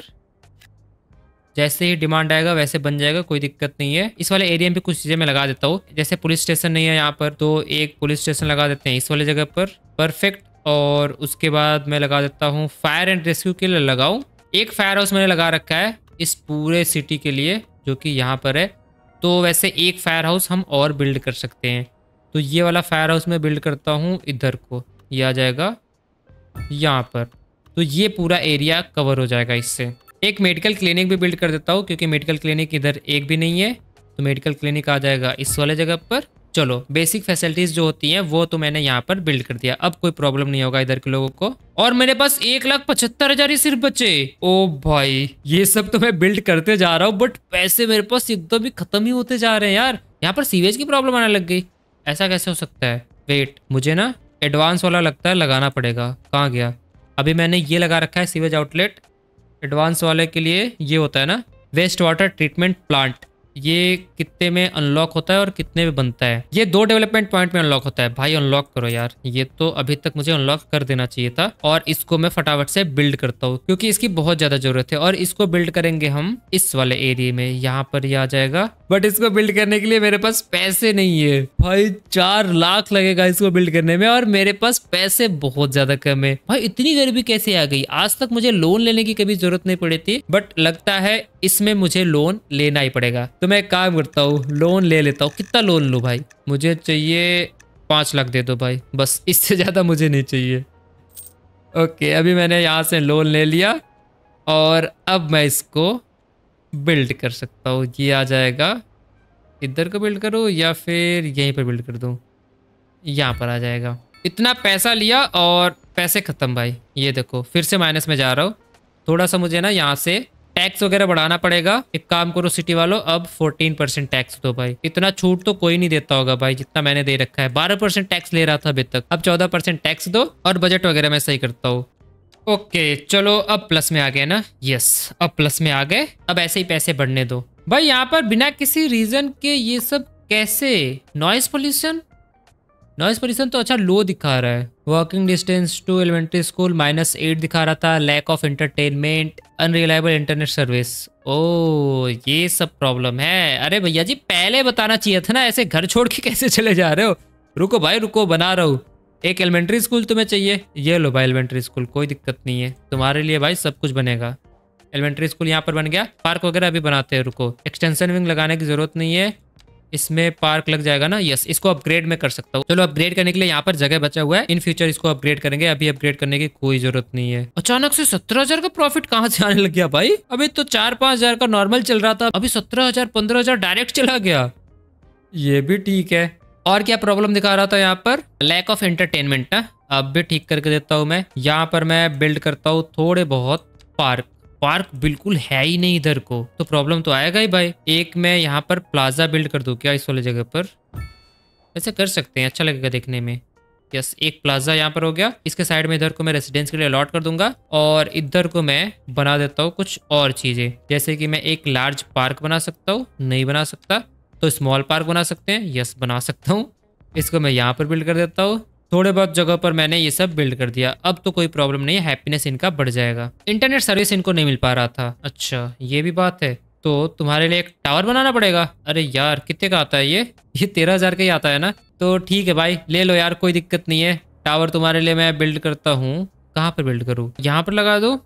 जैसे ही डिमांड आएगा वैसे बन जाएगा, कोई दिक्कत नहीं है। इस वाले एरिया में भी कुछ चीजें मैं लगा देता हूँ, जैसे पुलिस स्टेशन नहीं है यहाँ पर तो एक पुलिस स्टेशन लगा देते हैं इस वाले जगह पर। परफेक्ट। और उसके बाद मैं लगा देता हूँ फायर एंड रेस्क्यू के लिए लगाऊं। एक फायर हाउस मैंने लगा रखा है इस पूरे सिटी के लिए, जो कि यहाँ पर है। तो वैसे एक फायर हाउस हम और बिल्ड कर सकते हैं, तो ये वाला फायर हाउस मैं बिल्ड करता हूँ इधर को। ये आ जाएगा यहाँ पर, तो ये पूरा एरिया कवर हो जाएगा इससे। एक मेडिकल क्लिनिक भी बिल्ड कर देता हूँ, क्योंकि मेडिकल क्लिनिक इधर एक भी नहीं है, तो मेडिकल क्लिनिक आ जाएगा इस वाले जगह पर। चलो बेसिक फैसिलिटीज जो होती हैं वो तो मैंने यहाँ पर बिल्ड कर दिया, अब कोई प्रॉब्लम नहीं होगा इधर के लोगों को। और मेरे पास 1,75,000 ही सिर्फ बचे। ओ भाई ये सब तो मैं बिल्ड करते जा रहा हूँ, बट पैसे मेरे पास एकदम ही खत्म ही होते जा रहे हैं यार। यहाँ पर सीवेज की प्रॉब्लम आने लग गई, ऐसा कैसे हो सकता है? वेट, मुझे ना एडवांस वाला लगता है लगाना पड़ेगा। कहाँ गया? अभी मैंने ये लगा रखा है सीवेज आउटलेट। एडवांस वाले के लिए ये होता है ना वेस्ट वाटर ट्रीटमेंट प्लांट। ये कितने में अनलॉक होता है और कितने में बनता है? ये 2 डेवलपमेंट पॉइंट में अनलॉक होता है। भाई अनलॉक करो यार, ये तो अभी तक मुझे अनलॉक कर देना चाहिए था। और इसको मैं फटाफट से बिल्ड करता हूँ, क्योंकि इसकी बहुत ज्यादा जरूरत है। और इसको बिल्ड करेंगे हम इस वाले एरिया में, यहाँ पर ये आ जाएगा। बट इसको बिल्ड करने के लिए मेरे पास पैसे नहीं है भाई। 4 लाख लगेगा इसको बिल्ड करने में, और मेरे पास पैसे बहुत ज्यादा कम है। भाई इतनी गरीबी कैसे आ गई? आज तक मुझे लोन लेने की कभी जरूरत नहीं पड़ी थी, बट लगता है इसमें मुझे लोन लेना ही पड़ेगा। तो मैं एक काम करता हूँ, लोन ले लेता हूँ। कितना लोन लूँ भाई? मुझे चाहिए 5 लाख दे दो भाई, बस, इससे ज्यादा मुझे नहीं चाहिए। ओके, अभी मैंने यहाँ से लोन ले लिया और अब मैं इसको बिल्ड कर सकता हूँ। ये आ जाएगा, इधर को बिल्ड करूँ या फिर यहीं पर बिल्ड कर दूँ? यहाँ पर आ जाएगा। इतना पैसा लिया और पैसे खत्म भाई। ये देखो फिर से माइनस में जा रहा हूँ। थोड़ा सा मुझे ना यहाँ से टैक्स वगैरह बढ़ाना पड़ेगा। एक काम करो सिटी वालों, अब 14% टैक्स दो भाई। इतना छूट तो कोई नहीं देता होगा भाई जितना मैंने दे रखा है। 12% टैक्स ले रहा था अभी तक, अब 14% टैक्स दो और बजट वगैरह मैं सही करता हूँ। ओके चलो, अब प्लस में आ गए ना? यस, अब प्लस में आ गए। अब ऐसे ही पैसे बढ़ने दो भाई। यहाँ पर बिना किसी रीजन के ये सब कैसे? नॉइस पोल्यूशन तो अच्छा लो दिखा रहा है। Walking distance to elementary school -8 दिखा रहा था, lack of entertainment, unreliable internet service. Oh ये सब प्रॉब्लम है। अरे भैया जी पहले बताना चाहिए था ना, ऐसे घर छोड़ के कैसे चले जा रहे हो। रुको भाई रुको, बना रहा हूँ। एक एलिमेंट्री स्कूल तुम्हें चाहिए, ये लो भाई एलिमेंट्री स्कूल, कोई दिक्कत नहीं है तुम्हारे लिए भाई, सब कुछ बनेगा। एलिमेंट्री स्कूल यहाँ पर बन गया। पार्क वगैरह अभी बनाते हैं, रुको। एक्सटेंशन विंग लगाने की जरूरत नहीं है, इसमें पार्क लग जाएगा ना। यस, इसको अपग्रेड में कर सकता हूँ। चलो अपग्रेड करने के लिए यहाँ पर जगह बचा हुआ है, इन फ्यूचर इसको अपग्रेड करेंगे, अभी अपग्रेड करने की कोई जरूरत नहीं है। अचानक से 17,000 का प्रॉफिट कहाँ से आने लग गया भाई? अभी तो 4-5 हजार का नॉर्मल चल रहा था, अभी 17,000 15,000 डायरेक्ट चला गया। ये भी ठीक है। और क्या प्रॉब्लम दिखा रहा था यहाँ पर? लैक ऑफ एंटरटेनमेंट ना, अब भी ठीक करके देता हूँ मैं। यहाँ पर मैं बिल्ड करता हूँ थोड़े बहुत पार्क। पार्क बिल्कुल है ही नहीं इधर को, तो प्रॉब्लम तो आएगा ही भाई। एक मैं यहाँ पर प्लाजा बिल्ड कर दूं क्या इस वाले जगह पर? ऐसे कर सकते हैं, अच्छा लगेगा देखने में। यस, एक प्लाजा यहाँ पर हो गया। इसके साइड में इधर को मैं रेसिडेंस के लिए अलॉट कर दूंगा, और इधर को मैं बना देता हूँ कुछ और चीजें, जैसे कि मैं एक लार्ज पार्क बना सकता हूँ। नहीं बना सकता तो स्मॉल पार्क बना सकते हैं। यस बना सकता हूँ। इसको मैं यहाँ पर बिल्ड कर देता हूँ। थोड़े बहुत जगह पर मैंने ये सब बिल्ड कर दिया, अब तो कोई प्रॉब्लम नहीं है, हैप्पीनेस इनका बढ़ जाएगा। इंटरनेट सर्विस इनको नहीं मिल पा रहा था, अच्छा ये भी बात है। तो तुम्हारे लिए एक टावर बनाना पड़ेगा। अरे यार कितने का आता है ये 13,000 का ही आता है ना, तो ठीक है भाई ले लो यार, कोई दिक्कत नहीं है। टावर तुम्हारे लिए मैं बिल्ड करता हूँ। कहाँ पर बिल्ड करूँ? यहाँ पर लगा दो।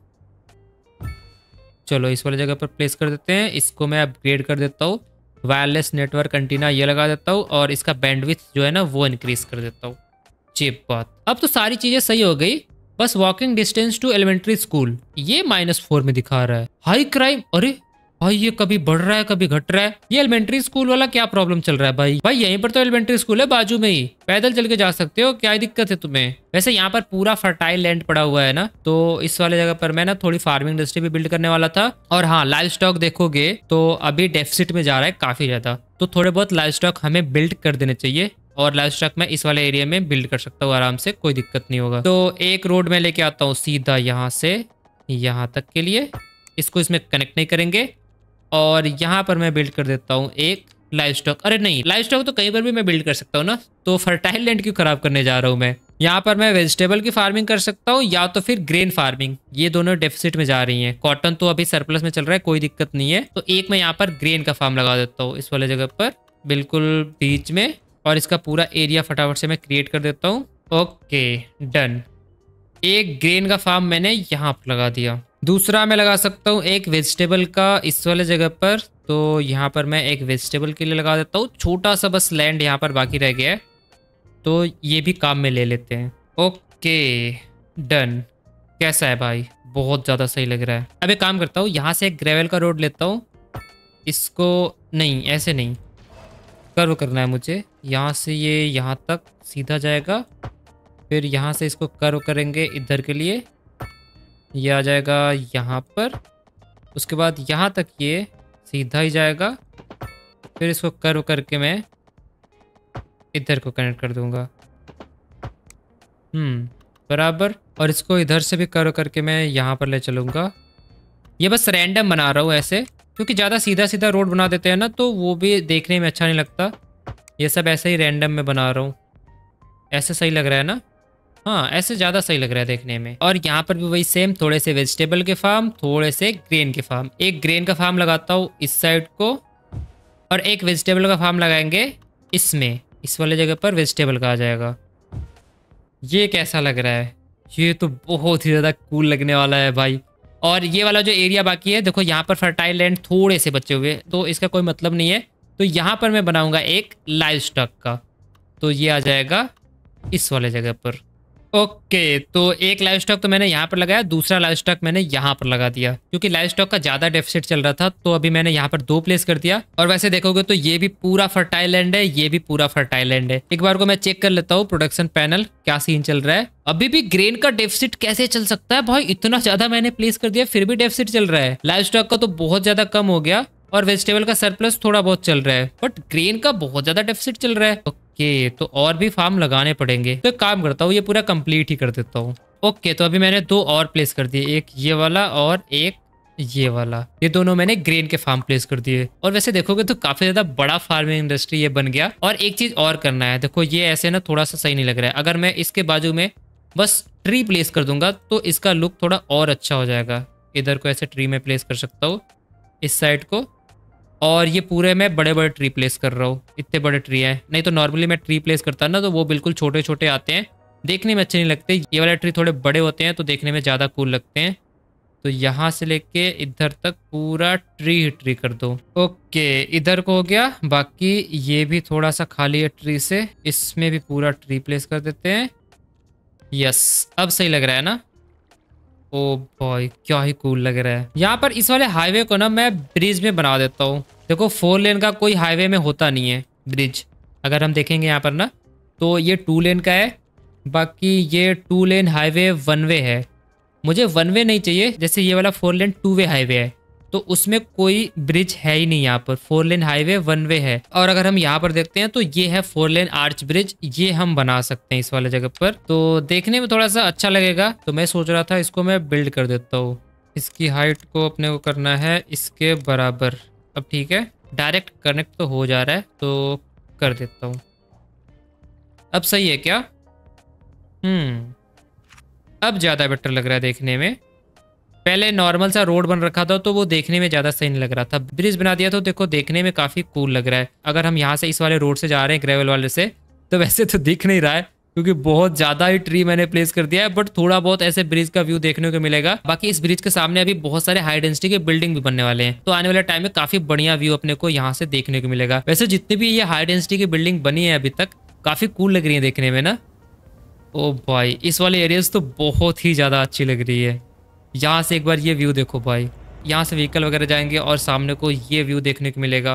चलो इस वाली जगह पर प्लेस कर देते हैं। इसको मैं अपग्रेड कर देता हूँ, वायरलेस नेटवर्क एंटीना ये लगा देता हूँ, और इसका बैंडविड्थ जो है ना वो इंक्रीज कर देता हूँ। चिप बात, अब तो सारी चीजें सही हो गई। बस walking distance to elementary school ये -4 में दिखा रहा है। हाई क्राइम, अरे भाई ये कभी बढ़ रहा है कभी घट रहा है। ये एलिमेंट्री स्कूल वाला क्या प्रॉब्लम चल रहा है भाई? भाई यहीं पर तो एलिमेंट्री स्कूल है बाजू में ही, पैदल चल के जा सकते हो, क्या दिक्कत है तुम्हें? वैसे यहाँ पर पूरा फर्टाइल लैंड पड़ा हुआ है ना, तो इस वाले जगह पर मैं ना थोड़ी फार्मिंग इंडस्ट्री भी बिल्ड करने वाला था। और हाँ, लाइव स्टॉक देखोगे तो अभी डेफिसिट में जा रहा है काफी ज्यादा, तो थोड़े बहुत लाइव स्टॉक हमें बिल्ड कर देने चाहिए। और लाइव स्टॉक मैं इस वाले एरिया में बिल्ड कर सकता हूँ आराम से, कोई दिक्कत नहीं होगा। तो एक रोड में लेके आता हूँ सीधा यहाँ से यहाँ तक के लिए, इसको इसमें कनेक्ट नहीं करेंगे। और यहाँ पर मैं बिल्ड कर देता हूँ एक लाइव स्टॉक। अरे नहीं, लाइव स्टॉक तो कहीं पर भी मैं बिल्ड कर सकता हूँ ना, तो फर्टाइल लैंड क्यों खराब करने जा रहा हूँ मैं? यहाँ पर मैं वेजिटेबल की फार्मिंग कर सकता हूँ, या तो फिर ग्रेन फार्मिंग, ये दोनों डेफिसिट में जा रही हैं। कॉटन तो अभी सरप्लस में चल रहा है, कोई दिक्कत नहीं है। तो एक मैं यहाँ पर ग्रेन का फार्म लगा देता हूँ इस वाले जगह पर बिल्कुल बीच में, और इसका पूरा एरिया फटाफट से मैं क्रिएट कर देता हूँ। ओके डन, एक ग्रेन का फार्म मैंने यहाँ पर लगा दिया। दूसरा मैं लगा सकता हूँ एक वेजिटेबल का इस वाले जगह पर, तो यहाँ पर मैं एक वेजिटेबल के लिए लगा देता हूँ। छोटा सा बस लैंड यहाँ पर बाकी रह गया है, तो ये भी काम में ले लेते हैं। ओके डन, कैसा है भाई? बहुत ज़्यादा सही लग रहा है। अब एक काम करता हूँ, यहाँ से एक ग्रेवल का रोड लेता हूँ। इसको नहीं, ऐसे नहीं, कर्व करना है मुझे। यहाँ से ये यहाँ तक सीधा जाएगा, फिर यहाँ से इसको कर्व करेंगे इधर के लिए, ये आ जाएगा यहाँ पर। उसके बाद यहाँ तक ये सीधा ही जाएगा, फिर इसको कर्व करके मैं इधर को कनेक्ट कर दूंगा। बराबर। और इसको इधर से भी कर्व करके मैं यहाँ पर ले चलूँगा। ये बस रैंडम बना रहा हूँ ऐसे, क्योंकि ज़्यादा सीधा सीधा रोड बना देते हैं ना, तो वो भी देखने में अच्छा नहीं लगता। ये सब ऐसे ही रैंडम में बना रहा हूँ। ऐसे सही लग रहा है ना? हाँ ऐसे ज़्यादा सही लग रहा है देखने में। और यहाँ पर भी वही सेम, थोड़े से वेजिटेबल के फार्म, थोड़े से ग्रेन के फार्म। एक ग्रेन का फार्म लगाता हूँ इस साइड को, और एक वेजिटेबल का फार्म लगाएंगे इसमें, इस वाले जगह पर वेजिटेबल का आ जाएगा। ये कैसा लग रहा है? ये तो बहुत ही ज़्यादा कूल लगने वाला है भाई। और ये वाला जो एरिया बाकी है, देखो यहाँ पर फर्टाइल लैंड थोड़े से बचे हुए, तो इसका कोई मतलब नहीं है। तो यहाँ पर मैं बनाऊंगा एक लाइव स्टॉक का, तो ये आ जाएगा इस वाले जगह पर। ओके, तो एक लाइव स्टॉक तो मैंने यहाँ पर लगाया, दूसरा लाइव स्टॉक मैंने यहाँ पर लगा दिया, क्योंकि लाइव स्टॉक का ज्यादा डेफिसिट चल रहा था, तो अभी मैंने यहाँ पर 2 प्लेस कर दिया। और वैसे देखोगे तो ये भी पूरा फर्टाइल लैंड है, ये भी पूरा फर्टाइल लैंड है। एक बार को मैं चेक कर लेता हूँ प्रोडक्शन पैनल क्या सीन चल रहा है। अभी भी ग्रेन का डेफिसिट कैसे चल सकता है भाई? इतना ज्यादा मैंने प्लेस कर दिया फिर भी डेफिसिट चल रहा है। लाइव स्टॉक का तो बहुत ज्यादा कम हो गया, और वेजिटेबल का सरप्लस थोड़ा बहुत चल रहा है, बट ग्रेन का बहुत ज्यादा डेफिसिट चल रहा है। ओके, तो और भी फार्म लगाने पड़ेंगे। तो एक काम करता हूँ, ये पूरा कंप्लीट ही कर देता हूँ। ओके, तो अभी मैंने 2 और प्लेस कर दिए, एक ये वाला और एक ये वाला। ये दोनों मैंने ग्रेन के फार्म प्लेस कर दिए। और वैसे देखोगे तो काफी ज्यादा बड़ा फार्मिंग इंडस्ट्री ये बन गया। और एक चीज और करना है, देखो ये ऐसे ना थोड़ा सा सही नहीं लग रहा है। अगर मैं इसके बाजू में बस ट्री प्लेस कर दूंगा तो इसका लुक थोड़ा और अच्छा हो जाएगा। इधर को ऐसे ट्री में प्लेस कर सकता हूँ, इस साइड को, और ये पूरे में बड़े बड़े ट्री प्लेस कर रहा हूँ। इतने बड़े ट्री हैं, नहीं तो नॉर्मली मैं ट्री प्लेस करता ना तो वो बिल्कुल छोटे छोटे आते हैं, देखने में अच्छे नहीं लगते। ये वाले ट्री थोड़े बड़े होते हैं तो देखने में ज़्यादा कूल लगते हैं। तो यहाँ से लेके इधर तक पूरा ट्री ही ट्री कर दो। ओके, इधर को हो गया। बाकी ये भी थोड़ा सा खाली है ट्री से, इसमें भी पूरा ट्री प्लेस कर देते हैं। यस, अब सही लग रहा है ना? ओ बॉय, क्या ही कूल लग रहा है। यहाँ पर इस वाले हाईवे को ना मैं ब्रिज में बना देता हूँ। देखो 4 लेन का कोई हाईवे में होता नहीं है ब्रिज। अगर हम देखेंगे यहाँ पर ना तो ये 2 लेन का है, बाकी ये 2 लेन हाईवे 1 वे है। मुझे 1 वे नहीं चाहिए, जैसे ये वाला 4 लेन 2 वे हाईवे है तो उसमें कोई ब्रिज है ही नहीं। यहाँ पर 4 लेन हाईवे 1 वे है। और अगर हम यहाँ पर देखते हैं तो ये है 4 लेन आर्च ब्रिज, ये हम बना सकते हैं इस वाले जगह पर, तो देखने में थोड़ा सा अच्छा लगेगा। तो मैं सोच रहा था इसको मैं बिल्ड कर देता हूँ। इसकी हाइट को अपने को करना है इसके बराबर। अब ठीक है, डायरेक्ट कनेक्ट तो हो जा रहा है तो कर देता हूँ। अब सही है क्या? अब ज़्यादा बेटर लग रहा है देखने में। पहले नॉर्मल सा रोड बन रखा था तो वो देखने में ज़्यादा सही नहीं लग रहा था। ब्रिज बना दिया तो देखो देखने में काफ़ी कूल लग रहा है। अगर हम यहाँ से इस वाले रोड से जा रहे हैं ग्रेवल वाले से तो वैसे तो दिख नहीं रहा है क्योंकि बहुत ज़्यादा ही ट्री मैंने प्लेस कर दिया है, बट थोड़ा बहुत ऐसे ब्रिज का व्यू देखने को मिलेगा। बाकी इस ब्रिज के सामने अभी बहुत सारे हाई डेंसिटी के बिल्डिंग भी बनने वाले हैं तो आने वाले टाइम में काफ़ी बढ़िया व्यू अपने को यहाँ से देखने को मिलेगा। वैसे जितनी भी ये हाई डेंसिटी की बिल्डिंग बनी है अभी तक काफ़ी कूल लग रही है देखने में ना। ओ भाई, इस वाले एरियाज तो बहुत ही ज़्यादा अच्छी लग रही है। यहाँ से एक बार ये व्यू देखो भाई, यहाँ से व्हीकल वगैरह जाएंगे और सामने को ये व्यू देखने को मिलेगा।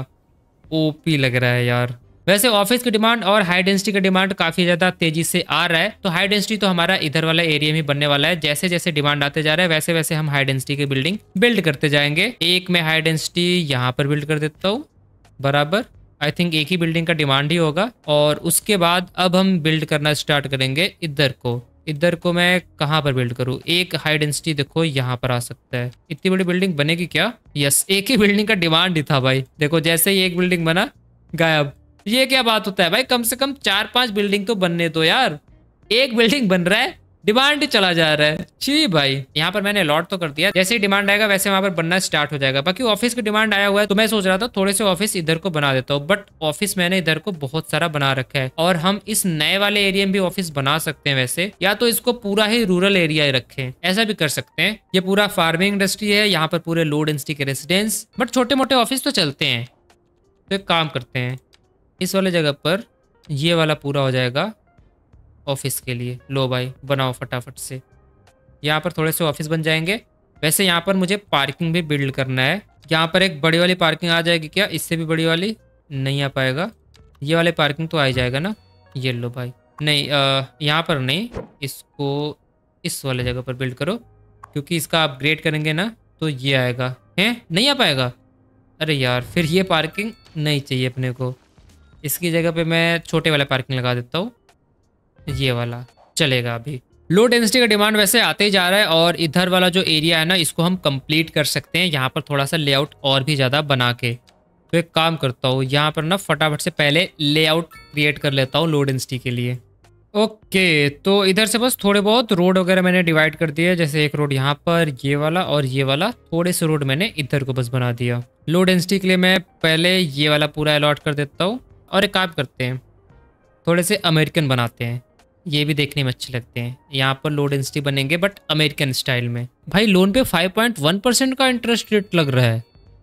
ओपी लग रहा है यार। वैसे ऑफिस की डिमांड और हाई डेंसिटी का डिमांड काफ़ी ज़्यादा तेजी से आ रहा है, तो हाई डेंसिटी तो हमारा इधर वाला एरिया में बनने वाला है। जैसे जैसे डिमांड आते जा रहा है वैसे वैसे हम हाई डेंसिटी की बिल्डिंग बिल्ड करते जाएंगे। एक मैं हाई डेंसिटी यहाँ पर बिल्ड कर देता हूँ बराबर। आई थिंक एक ही बिल्डिंग का डिमांड ही होगा। और उसके बाद अब हम बिल्ड करना स्टार्ट करेंगे इधर को। इधर को मैं कहाँ पर बिल्ड करूँ? एक हाई डेंसिटी देखो यहाँ पर आ सकता है। इतनी बड़ी बिल्डिंग बनेगी क्या? यस, एक ही बिल्डिंग का डिमांड ही था भाई। देखो जैसे ही एक बिल्डिंग बना गायब। ये क्या बात होता है भाई? कम से कम 4-5 बिल्डिंग तो बनने दो यार। एक बिल्डिंग बन रहा है, डिमांड ही चला जा रहा है। छी भाई, यहाँ पर मैंने अलॉट तो कर दिया, जैसे ही डिमांड आएगा वैसे वहां पर बनना स्टार्ट हो जाएगा। बाकी ऑफिस की डिमांड आया हुआ है तो मैं सोच रहा था थोड़े से ऑफिस इधर को बना देता हूँ, बट ऑफिस मैंने इधर को बहुत सारा बना रखा है और हम इस नए वाले एरिया में भी ऑफिस बना सकते हैं वैसे, या तो इसको पूरा ही रूरल एरिया रखें, ऐसा भी कर सकते हैं। ये पूरा फार्मिंग इंडस्ट्री है, यहाँ पर पूरे लो डेंसिटी के रेसिडेंस, बट छोटे मोटे ऑफिस तो चलते हैं। तो एक काम करते हैं, इस वाले जगह पर ये वाला पूरा हो जाएगा ऑफिस के लिए। लो भाई बनाओ फटाफट से, यहाँ पर थोड़े से ऑफिस बन जाएंगे। वैसे यहाँ पर मुझे पार्किंग भी बिल्ड करना है। यहाँ पर एक बड़ी वाली पार्किंग आ जाएगी क्या? इससे भी बड़ी वाली नहीं आ पाएगा। ये वाले पार्किंग तो आ ही जाएगा ना। ये लो भाई, नहीं यहाँ पर नहीं, इसको इस वाले जगह पर बिल्ड करो क्योंकि इसका अपग्रेड करेंगे ना तो ये आएगा। हैं, नहीं आ पाएगा? अरे यार, फिर ये पार्किंग नहीं चाहिए अपने को। इसकी जगह पे मैं छोटे वाला पार्किंग लगा देता हूँ, ये वाला चलेगा। अभी लो डेंसिटी का डिमांड वैसे आते ही जा रहा है और इधर वाला जो एरिया है ना इसको हम कंप्लीट कर सकते हैं यहाँ पर थोड़ा सा लेआउट और भी ज़्यादा बना के। तो एक काम करता हूँ, यहाँ पर ना फटाफट से पहले लेआउट क्रिएट कर लेता हूँ लो डेंसिटी के लिए। ओके, तो इधर से बस थोड़े बहुत रोड वगैरह मैंने डिवाइड कर दिया है, जैसे एक रोड यहाँ पर, ये वाला और ये वाला, थोड़े से रोड मैंने इधर को बस बना दिया। लो डेंसिटी के लिए मैं पहले ये वाला पूरा अलॉट कर देता हूँ और एक काम करते हैं, थोड़े से अमेरिकन बनाते हैं, ये भी देखने में अच्छे लगते हैं। यहाँ पर लो डेंसिटी बनेंगे बट अमेरिकन स्टाइल में। भाई लोन पे 5.1% का इंटरेस्ट रेट लग रहा है,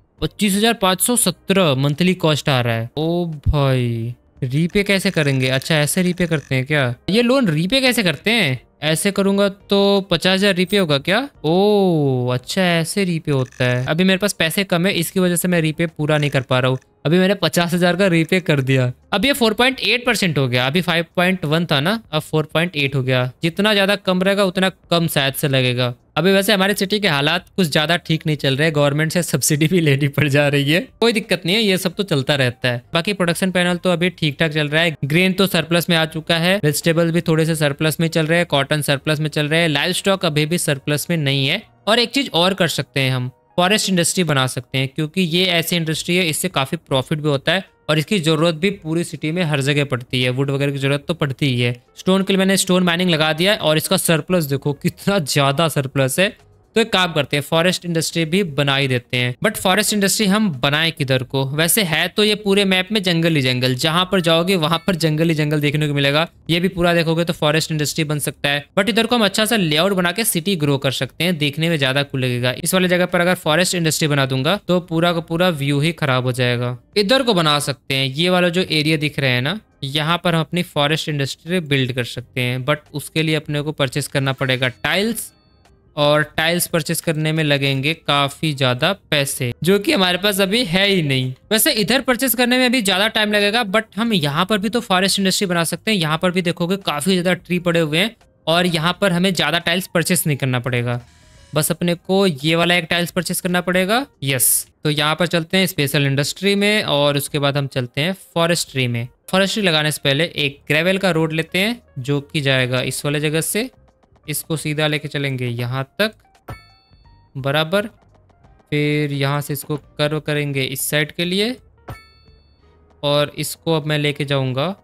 25,517 मंथली कॉस्ट आ रहा है। ओ भाई, रीपे कैसे करेंगे? अच्छा ऐसे रीपे करते हैं क्या? ये लोन रीपे कैसे करते हैं? ऐसे करूंगा तो 50,000 रीपे होगा क्या? ओ अच्छा, ऐसे रीपे होता है। अभी मेरे पास पैसे कम है, इसकी वजह से मैं रीपे पूरा नहीं कर पा रहा हूँ। अभी मैंने 50,000 का रीपे कर दिया। अब ये 4.8% हो गया। अभी 5.1 था ना, अब 4.8 हो गया। जितना ज्यादा कम रहेगा उतना कम शायद से लगेगा। अभी वैसे हमारी सिटी के हालात कुछ ज्यादा ठीक नहीं चल रहे, गवर्नमेंट से सब्सिडी भी लेनी पड़ जा रही है। कोई दिक्कत नहीं है, ये सब तो चलता रहता है। बाकी प्रोडक्शन पैनल तो अभी ठीक ठाक चल रहा है। ग्रेन तो सरप्लस में आ चुका है, वेजिटेबल भी थोड़े से सरप्लस में चल रहे हैं, कॉटन सरप्लस में चल रहे हैं, लाइव स्टॉक अभी भी सरप्लस में नहीं है। और एक चीज और कर सकते हैं, हम फॉरेस्ट इंडस्ट्री बना सकते हैं क्योंकि ये ऐसी इंडस्ट्री है, इससे काफी प्रॉफिट भी होता है और इसकी जरूरत भी पूरी सिटी में हर जगह पड़ती है। वुड वगैरह की जरूरत तो पड़ती ही है। स्टोन के लिए मैंने स्टोन माइनिंग लगा दिया है और इसका सरप्लस देखो कितना ज्यादा सरप्लस है। तो एक काम करते हैं, फॉरेस्ट इंडस्ट्री भी बना ही देते हैं। बट फॉरेस्ट इंडस्ट्री हम बनाए किधर को? वैसे है तो ये पूरे मैप में जंगल ही जंगल, जहां पर जाओगे वहां पर जंगल ही जंगल देखने को मिलेगा। ये भी पूरा देखोगे तो फॉरेस्ट इंडस्ट्री बन सकता है। बट इधर को हम अच्छा सा लेआउट बना के सिटी ग्रो कर सकते हैं, देखने में ज्यादा कूल लगेगा। इस वाले जगह पर अगर फॉरेस्ट इंडस्ट्री बना दूंगा तो पूरा का पूरा व्यू ही खराब हो जाएगा। इधर को बना सकते हैं, ये वाला जो एरिया दिख रहा है ना, यहाँ पर हम अपनी फॉरेस्ट इंडस्ट्री बिल्ड कर सकते हैं। बट उसके लिए अपने को परचेस करना पड़ेगा टाइल्स, और टाइल्स परचेस करने में लगेंगे काफी ज्यादा पैसे, जो कि हमारे पास अभी है ही नहीं। वैसे इधर परचेस करने में अभी ज्यादा टाइम लगेगा, बट हम यहाँ पर भी तो फॉरेस्ट इंडस्ट्री बना सकते हैं। यहाँ पर भी देखोगे काफी ज्यादा ट्री पड़े हुए हैं और यहाँ पर हमें ज्यादा टाइल्स परचेस नहीं करना पड़ेगा। बस अपने को ये वाला एक टाइल्स परचेस करना पड़ेगा। यस, तो यहाँ पर चलते हैं स्पेशल इंडस्ट्री में और उसके बाद हम चलते हैं फॉरेस्ट्री में। फॉरेस्ट्री लगाने से पहले एक ग्रेवल का रोड लेते हैं जो कि जाएगा इस वाले जगह से। इसको सीधा लेके चलेंगे यहाँ तक बराबर, फिर यहाँ से इसको कर्व करेंगे इस साइड के लिए और इसको अब मैं लेके जाऊँगा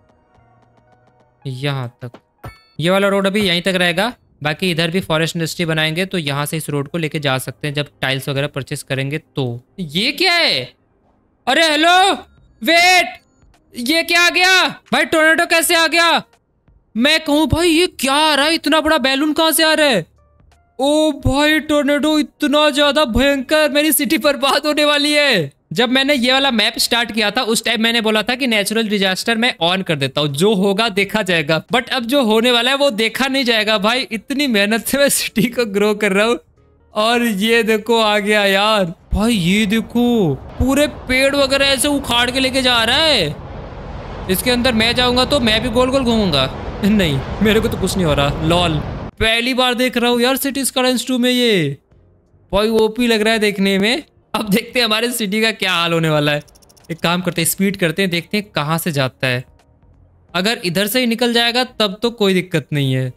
यहाँ तक। ये वाला रोड अभी यहीं तक रहेगा, बाकी इधर भी फॉरेस्ट इंडस्ट्री बनाएंगे तो यहाँ से इस रोड को लेके जा सकते हैं जब टाइल्स वगैरह परचेस करेंगे। तो ये क्या है? अरे हेलो वेट, ये क्या आ गया भाई? टोर्नेडो कैसे आ गया? मैं कहूँ भाई ये क्या आ रहा है? इतना बड़ा बैलून कहाँ से आ रहा है? ओ भाई टोर्नेडो इतना ज्यादा भयंकर, मेरी सिटी बर्बाद होने वाली है। जब मैंने ये वाला मैप स्टार्ट किया था उस टाइम मैंने बोला था कि नेचुरल डिजास्टर मैं ऑन कर देता हूँ, जो होगा देखा जाएगा। बट अब जो होने वाला है वो देखा नहीं जाएगा भाई। इतनी मेहनत से मैं सिटी को ग्रो कर रहा हूँ और ये देखो आ गया यार। भाई ये देखो पूरे पेड़ वगैरह ऐसे उखाड़ के लेके जा रहा है। इसके अंदर मैं जाऊंगा तो मैं भी गोल गोल घूमूंगा। नहीं मेरे को तो कुछ नहीं हो रहा। लॉल, पहली बार देख रहा हूँ यार सिटी स्काईलाइन्स 2 में। ये भाई ओपी लग रहा है देखने में। अब देखते हैं हमारे सिटी का क्या हाल होने वाला है। एक काम करते हैं, स्पीड करते हैं, देखते हैं कहाँ से जाता है। अगर इधर से ही निकल जाएगा तब तो कोई दिक्कत नहीं है।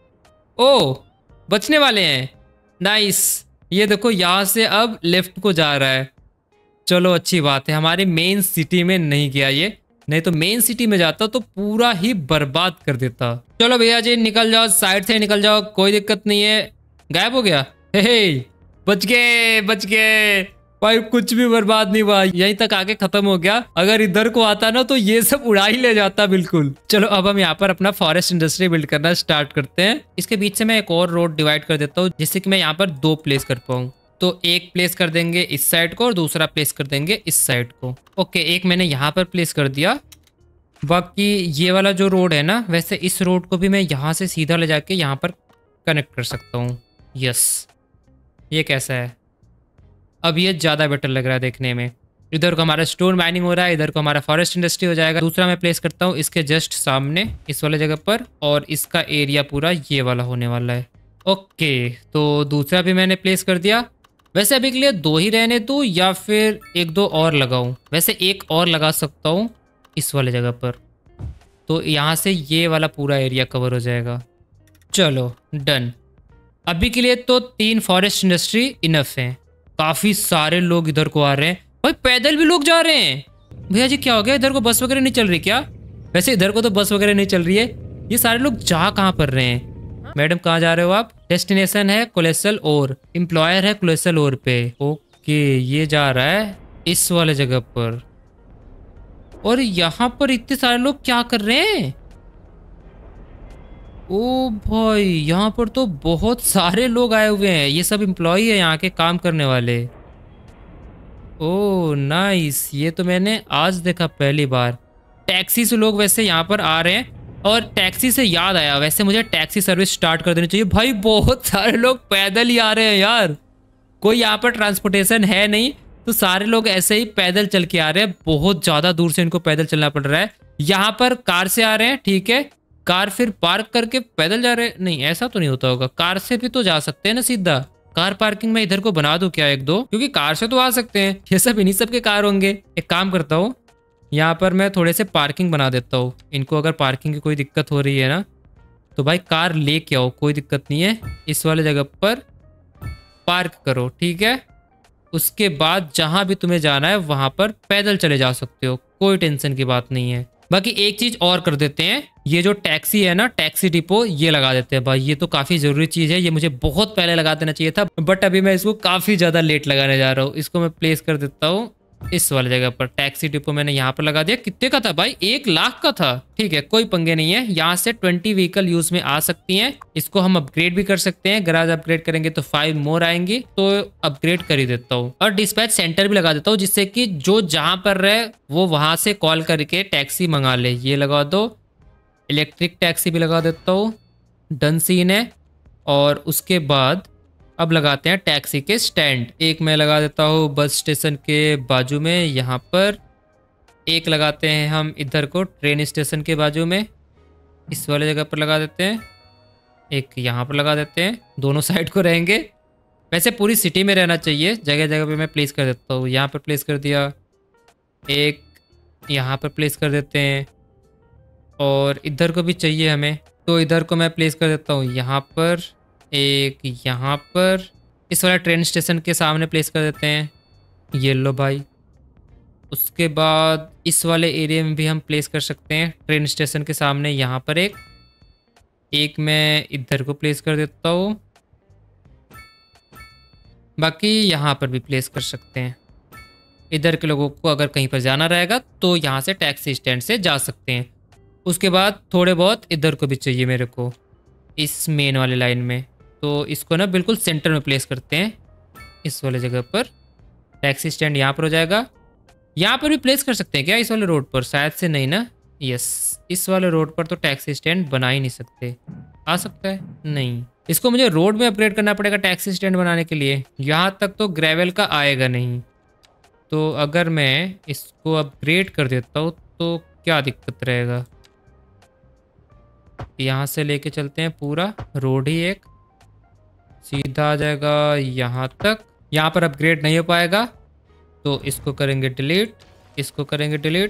ओ बचने वाले हैं, नाइस। ये देखो यहाँ से अब लेफ्ट को जा रहा है। चलो अच्छी बात है, हमारे मेन सिटी में नहीं गया ये, नहीं तो मेन सिटी में जाता तो पूरा ही बर्बाद कर देता। चलो भैया जी निकल जाओ, साइड से निकल जाओ, कोई दिक्कत नहीं है। गायब हो गया, हे बच गए बच गए भाई, कुछ भी बर्बाद नहीं हुआ, यहीं तक आके खत्म हो गया। अगर इधर को आता ना तो ये सब उड़ा ही ले जाता बिल्कुल। चलो अब हम यहाँ पर अपना फॉरेस्ट इंडस्ट्री बिल्ड करना स्टार्ट करते हैं। इसके बीच से मैं एक और रोड डिवाइड कर देता हूँ जिससे कि मैं यहाँ पर 2 प्लेस कर पाऊँ। तो एक प्लेस कर देंगे इस साइड को और दूसरा प्लेस कर देंगे इस साइड को। ओके, एक मैंने यहाँ पर प्लेस कर दिया। बाकी ये वाला जो रोड है ना, वैसे इस रोड को भी मैं यहाँ से सीधा ले जाके यहाँ पर कनेक्ट कर सकता हूँ। यस, ये कैसा है? अब ये ज़्यादा बेटर लग रहा है देखने में। इधर को हमारा स्टोन माइनिंग हो रहा है, इधर को हमारा फॉरेस्ट इंडस्ट्री हो जाएगा। दूसरा मैं प्लेस करता हूँ इसके जस्ट सामने इस वाले जगह पर, और इसका एरिया पूरा ये वाला होने वाला है। ओके, तो दूसरा भी मैंने प्लेस कर दिया। वैसे अभी के लिए 2 ही रहने दूँ या फिर 1-2 और लगाऊँ? वैसे एक और लगा सकता हूँ इस वाले जगह पर, तो यहाँ से ये वाला पूरा एरिया कवर हो जाएगा। चलो डन। अभी के लिए तो 3 फॉरेस्ट इंडस्ट्री इनफ हैं। काफ़ी सारे लोग इधर को आ रहे हैं भाई, पैदल भी लोग जा रहे हैं। भैया जी क्या हो गया? इधर को बस वगैरह नहीं चल रही क्या? वैसे इधर को तो बस वगैरह नहीं चल रही है। ये सारे लोग जा कहाँ पर रहे हैं? मैडम कहाँ जा रहे हो आप? डेस्टिनेशन है कोलेसल ओर, एम्प्लॉयर है कोलेसल ओर पे। ओके, ये जा रहा है इस वाले जगह पर। और यहाँ पर इतने सारे लोग क्या कर रहे हैं? ओ भाई, यहाँ पर तो बहुत सारे लोग आए हुए हैं। ये सब एम्प्लॉय है यहाँ के काम करने वाले। ओ नाइस, ये तो मैंने आज देखा पहली बार। टैक्सी से लोग वैसे यहाँ पर आ रहे हैं। और टैक्सी से याद आया, वैसे मुझे टैक्सी सर्विस स्टार्ट कर देनी चाहिए। भाई बहुत सारे लोग पैदल ही आ रहे हैं यार, कोई यहाँ पर ट्रांसपोर्टेशन है नहीं, तो सारे लोग ऐसे ही पैदल चल के आ रहे हैं। बहुत ज़्यादा दूर से इनको पैदल चलना पड़ रहा है। यहाँ पर कार से आ रहे हैं, ठीक है, कार फिर पार्क करके पैदल जा रहे हैं। नहीं ऐसा तो नहीं होता होगा, कार से भी तो जा सकते हैं ना सीधा। कार पार्किंग में इधर को बना दूं क्या 1-2, क्योंकि कार से तो आ सकते हैं। ये सब इन्हीं सब के कार होंगे। एक काम करता हूँ, यहाँ पर मैं थोड़े से पार्किंग बना देता हूँ। इनको अगर पार्किंग की कोई दिक्कत हो रही है ना तो भाई कार लेके आओ, कोई दिक्कत नहीं है। इस वाले जगह पर पार्क करो, ठीक है। उसके बाद जहां भी तुम्हें जाना है वहां पर पैदल चले जा सकते हो, कोई टेंशन की बात नहीं है। बाकी एक चीज और कर देते हैं, ये जो टैक्सी है ना, टैक्सी डिपो, ये लगा देते हैं भाई। ये तो काफी जरूरी चीज है, ये मुझे बहुत पहले लगा देना चाहिए था, बट अभी मैं इसको काफी ज्यादा लेट लगाने जा रहा हूँ। इसको मैं प्लेस कर देता हूँ इस वाली जगह पर। टैक्सी डिपो मैंने यहाँ पर लगा दिया। कितने का था भाई? 1 लाख का था। ठीक है, कोई पंगे नहीं है। यहाँ से 20 व्हीकल यूज में आ सकती हैं। इसको हम अपग्रेड भी कर सकते हैं। गराज अपग्रेड करेंगे तो 5 मोर आएंगी, तो अपग्रेड कर ही देता हूँ। और डिस्पैच सेंटर भी लगा देता हूँ, जिससे कि जो जहां पर रहे वो वहां से कॉल करके टैक्सी मंगा ले। ये लगा दो। इलेक्ट्रिक टैक्सी भी लगा देता हूँ। डन सीन है। और उसके बाद अब लगाते हैं टैक्सी के स्टैंड। एक मैं लगा देता हूँ बस स्टेशन के बाजू में, यहाँ पर। एक लगाते हैं हम इधर को ट्रेन स्टेशन के बाजू में, इस वाले जगह पर लगा देते हैं। एक यहाँ पर लगा देते हैं, दोनों साइड को रहेंगे। वैसे पूरी सिटी में रहना चाहिए, जगह जगह पे मैं प्लेस कर देता हूँ। यहाँ पर प्लेस कर दिया, एक यहाँ पर प्लेस कर देते हैं, और इधर को भी चाहिए हमें, तो इधर को मैं प्लेस कर देता हूँ यहाँ पर, एक यहाँ पर। इस वाला ट्रेन स्टेशन के सामने प्लेस कर देते हैं। ये लो भाई। उसके बाद इस वाले एरिया में भी हम प्लेस कर सकते हैं, ट्रेन स्टेशन के सामने यहाँ पर एक मैं इधर को प्लेस कर देता हूँ। बाकी यहाँ पर भी प्लेस कर सकते हैं। इधर के लोगों को अगर कहीं पर जाना रहेगा तो यहाँ से टैक्सी स्टैंड से जा सकते हैं। उसके बाद थोड़े बहुत इधर को भी चाहिए मेरे को, इस मेन वाले लाइन में। तो इसको ना बिल्कुल सेंटर में प्लेस करते हैं, इस वाले जगह पर। टैक्सी स्टैंड यहाँ पर हो जाएगा। यहाँ पर भी प्लेस कर सकते हैं क्या इस वाले रोड पर? शायद से नहीं ना। यस, इस वाले रोड पर तो टैक्सी स्टैंड बना ही नहीं सकते। आ सकता है? नहीं। इसको मुझे रोड में अपग्रेड करना पड़ेगा टैक्सी स्टैंड बनाने के लिए। यहाँ तक तो ग्रेवल का आएगा नहीं। तो अगर मैं इसको अपग्रेड कर देता हूँ तो क्या दिक्कत रहेगा? यहाँ से लेके चलते हैं, पूरा रोड ही एक सीधा आ जाएगा यहाँ तक। यहाँ पर अपग्रेड नहीं हो पाएगा, तो इसको करेंगे डिलीट, इसको करेंगे डिलीट।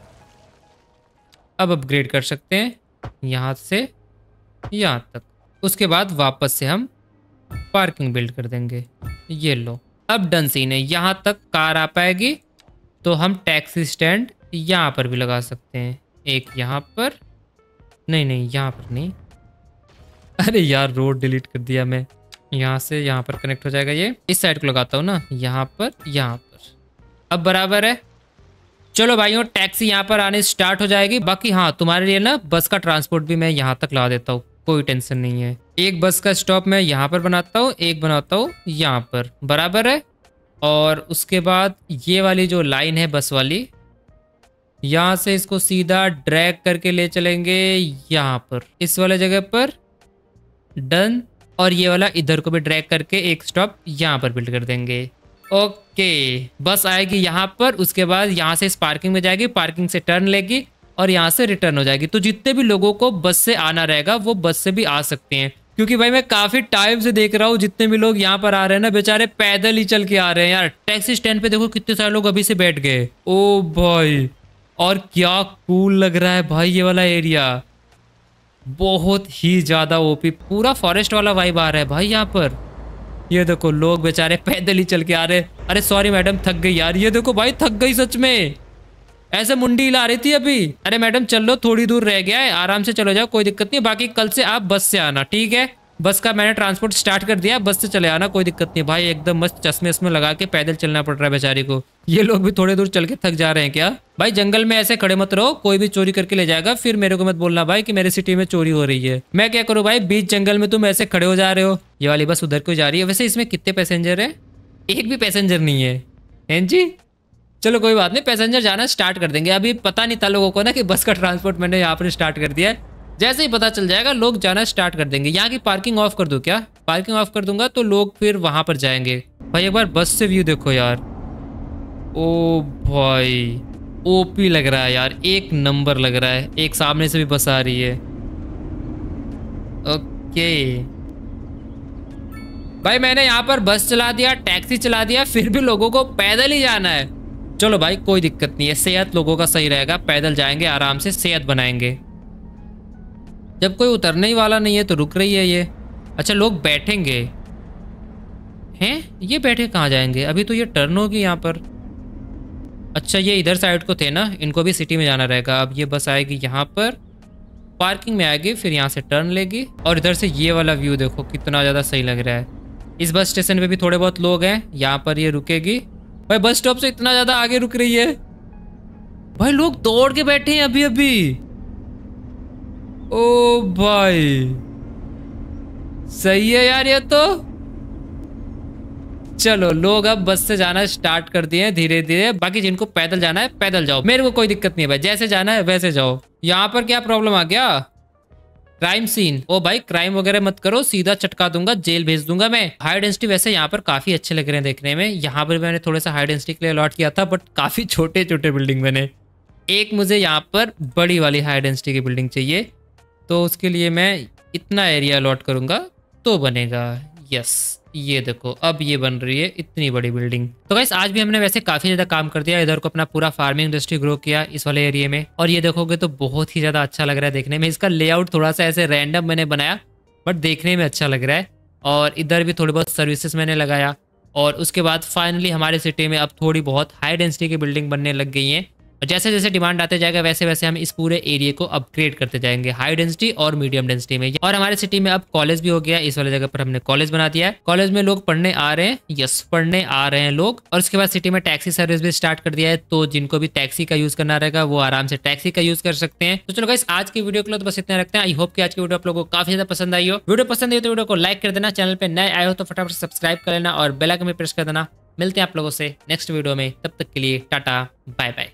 अब अपग्रेड कर सकते हैं यहाँ से यहाँ तक। उसके बाद वापस से हम पार्किंग बिल्ड कर देंगे। ये लो, अब डन सीन है। यहाँ तक कार आ पाएगी, तो हम टैक्सी स्टैंड यहाँ पर भी लगा सकते हैं। एक यहाँ पर, नहीं यहाँ पर नहीं। अरे यार, रोड डिलीट कर दिया मैं। यहाँ से यहाँ पर कनेक्ट हो जाएगा। ये इस साइड को लगाता हूँ ना, यहाँ पर, यहाँ पर। अब बराबर है। चलो भाइयों, टैक्सी यहाँ पर आने स्टार्ट हो जाएगी। बाकी हाँ, तुम्हारे लिए ना बस का ट्रांसपोर्ट भी मैं यहाँ तक ला देता हूँ, कोई टेंशन नहीं है। एक बस का स्टॉप मैं यहाँ पर बनाता हूँ, एक बनाता हूँ यहाँ पर, बराबर है। और उसके बाद ये वाली जो लाइन है बस वाली, यहाँ से इसको सीधा ड्रैग करके ले चलेंगे यहाँ पर, इस वाले जगह पर। डन। और ये वाला इधर को भी ड्रैग करके एक स्टॉप यहाँ पर बिल्ड कर देंगे। ओके, बस आएगी यहाँ पर। उसके बाद यहाँ से इस पार्किंग में जाएगी, पार्किंग से टर्न लेगी और यहाँ से रिटर्न हो जाएगी। तो जितने भी लोगों को बस से आना रहेगा वो बस से भी आ सकते हैं, क्योंकि भाई मैं काफी टाइम से देख रहा हूँ जितने भी लोग यहाँ पर आ रहे हैं ना, बेचारे पैदल ही चल के आ रहे हैं यार। टैक्सी स्टैंड पे देखो कितने सारे लोग अभी से बैठ गए। ओ भाई, और क्या कूल लग रहा है भाई ये वाला एरिया, बहुत ही ज्यादा ओपी। पूरा फॉरेस्ट वाला वाइब आ रहा है भाई यहाँ पर। ये देखो, लोग बेचारे पैदल ही चल के आ रहे। अरे सॉरी मैडम, थक गई यार। ये देखो भाई, थक गई सच में, ऐसे मुंडी हिला रही थी अभी। अरे मैडम चल लो, थोड़ी दूर रह गया है, आराम से चलो जाओ, कोई दिक्कत नहीं। बाकी कल से आप बस से आना, ठीक है? बस का मैंने ट्रांसपोर्ट स्टार्ट कर दिया, बस से चले आना, कोई दिक्कत नहीं। भाई एकदम मस्त चश्मे इसमें लगा के पैदल चलना पड़ रहा है बेचारी को। ये लोग भी थोड़ी दूर चल के थक जा रहे हैं क्या? भाई जंगल में ऐसे खड़े मत रहो, कोई भी चोरी करके ले जाएगा, फिर मेरे को मत बोलना भाई कि मेरे सिटी में चोरी हो रही है। मैं क्या करूँ भाई, बीच जंगल में तुम ऐसे खड़े हो जा रहे हो। ये वाली बस उधर को जा रही है। वैसे इसमें कितने पैसेंजर है? एक भी पैसेंजर नहीं है जी। चलो कोई बात नहीं, पैसेंजर जाना स्टार्ट कर देंगे। अभी पता नहीं था लोगों को ना कि बस का ट्रांसपोर्ट मैंने यहाँ पर स्टार्ट कर दिया है। जैसे ही पता चल जाएगा लोग जाना स्टार्ट कर देंगे। यहाँ की पार्किंग ऑफ कर दूं क्या? पार्किंग ऑफ कर दूंगा तो लोग फिर वहां पर जाएंगे। भाई एक बार बस से व्यू देखो यार, ओ भाई ओपी लग रहा है यार, एक नंबर लग रहा है। एक सामने से भी बस आ रही है। ओके भाई, मैंने यहाँ पर बस चला दिया, टैक्सी चला दिया, फिर भी लोगों को पैदल ही जाना है। चलो भाई कोई दिक्कत नहीं है, सेहत लोगों का सही रहेगा, पैदल जाएंगे आराम से, सेहत बनाएंगे। जब कोई उतरने ही वाला नहीं है तो रुक रही है ये। अच्छा लोग बैठेंगे हैं? ये बैठे कहाँ जाएंगे? अभी तो ये टर्न होगी यहाँ पर। अच्छा ये इधर साइड को थे ना, इनको भी सिटी में जाना रहेगा। अब ये बस आएगी यहाँ पर, पार्किंग में आएगी, फिर यहाँ से टर्न लेगी और इधर से ये वाला व्यू देखो कितना ज़्यादा सही लग रहा है। इस बस स्टेशन पे भी थोड़े बहुत लोग हैं, यहाँ पर ये रुकेगी। भाई बस स्टॉप से इतना ज़्यादा आगे रुक रही है, भाई लोग दौड़ के बैठे हैं अभी अभी। ओ भाई सही है यार ये तो। चलो लोग अब बस से जाना स्टार्ट कर दिए हैं धीरे धीरे। बाकी जिनको पैदल जाना है पैदल जाओ, मेरे को कोई दिक्कत नहीं है भाई, जैसे जाना है वैसे जाओ। यहाँ पर क्या प्रॉब्लम आ गया? Crime scene. ओ भाई क्राइम वगैरह मत करो, सीधा चटका दूंगा, जेल भेज दूंगा मैं। हाई डेंसिटी वैसे यहाँ पर काफी अच्छे लग रहे हैं देखने में। यहाँ पर मैंने थोड़ा सा हाई डेंसिटी के लिए अलॉट किया था, बट काफी छोटे छोटे बिल्डिंग बने। एक मुझे यहाँ पर बड़ी वाली हाई डेंसिटी की बिल्डिंग चाहिए, तो उसके लिए मैं इतना एरिया अलॉट करूंगा तो बनेगा। यस ये देखो अब ये बन रही है इतनी बड़ी बिल्डिंग। तो गाइस आज भी हमने वैसे काफी ज्यादा काम कर दिया, इधर को अपना पूरा फार्मिंग इंडस्ट्री ग्रो किया इस वाले एरिया में। और ये देखोगे तो बहुत ही ज्यादा अच्छा लग रहा है देखने में। इसका लेआउट थोड़ा सा ऐसे रैंडम मैंने बनाया, बट देखने में अच्छा लग रहा है। और इधर भी थोड़ी बहुत सर्विसेज मैंने लगाया। और उसके बाद फाइनली हमारे सिटी में अब थोड़ी बहुत हाई डेंसिटी की बिल्डिंग बनने लग गई हैं। और जैसे जैसे डिमांड आते जाएगा वैसे वैसे हम इस पूरे एरिया को अपग्रेड करते जाएंगे हाई डेंसिटी और मीडियम डेंसिटी में। और हमारे सिटी में अब कॉलेज भी हो गया, इस वाले जगह पर हमने कॉलेज बना दिया है। कॉलेज में लोग पढ़ने आ रहे हैं, यस पढ़ने आ रहे हैं लोग। और उसके बाद सिटी में टैक्सी सर्विस भी स्टार्ट कर दिया है, तो जिनको भी टैक्सी का यूज करना रहेगा वो आराम से टैक्सी का यूज कर सकते हैं। तो चलो गाइस आज की वीडियो के लिए तो बस इतना रखते हैं। आई होप कि आज की वीडियो आप लोगों को काफी ज्यादा पसंद आई हो। वीडियो पसंद आई तो वीडियो को लाइक कर देना, चैनल पे नए आए हो तो फटाफट सब्सक्राइब कर लेना और बेल आइकन में प्रेस कर देना। मिलते हैं आप लोगों से नेक्स्ट वीडियो में, तब तक के लिए टाटा बाय बाय।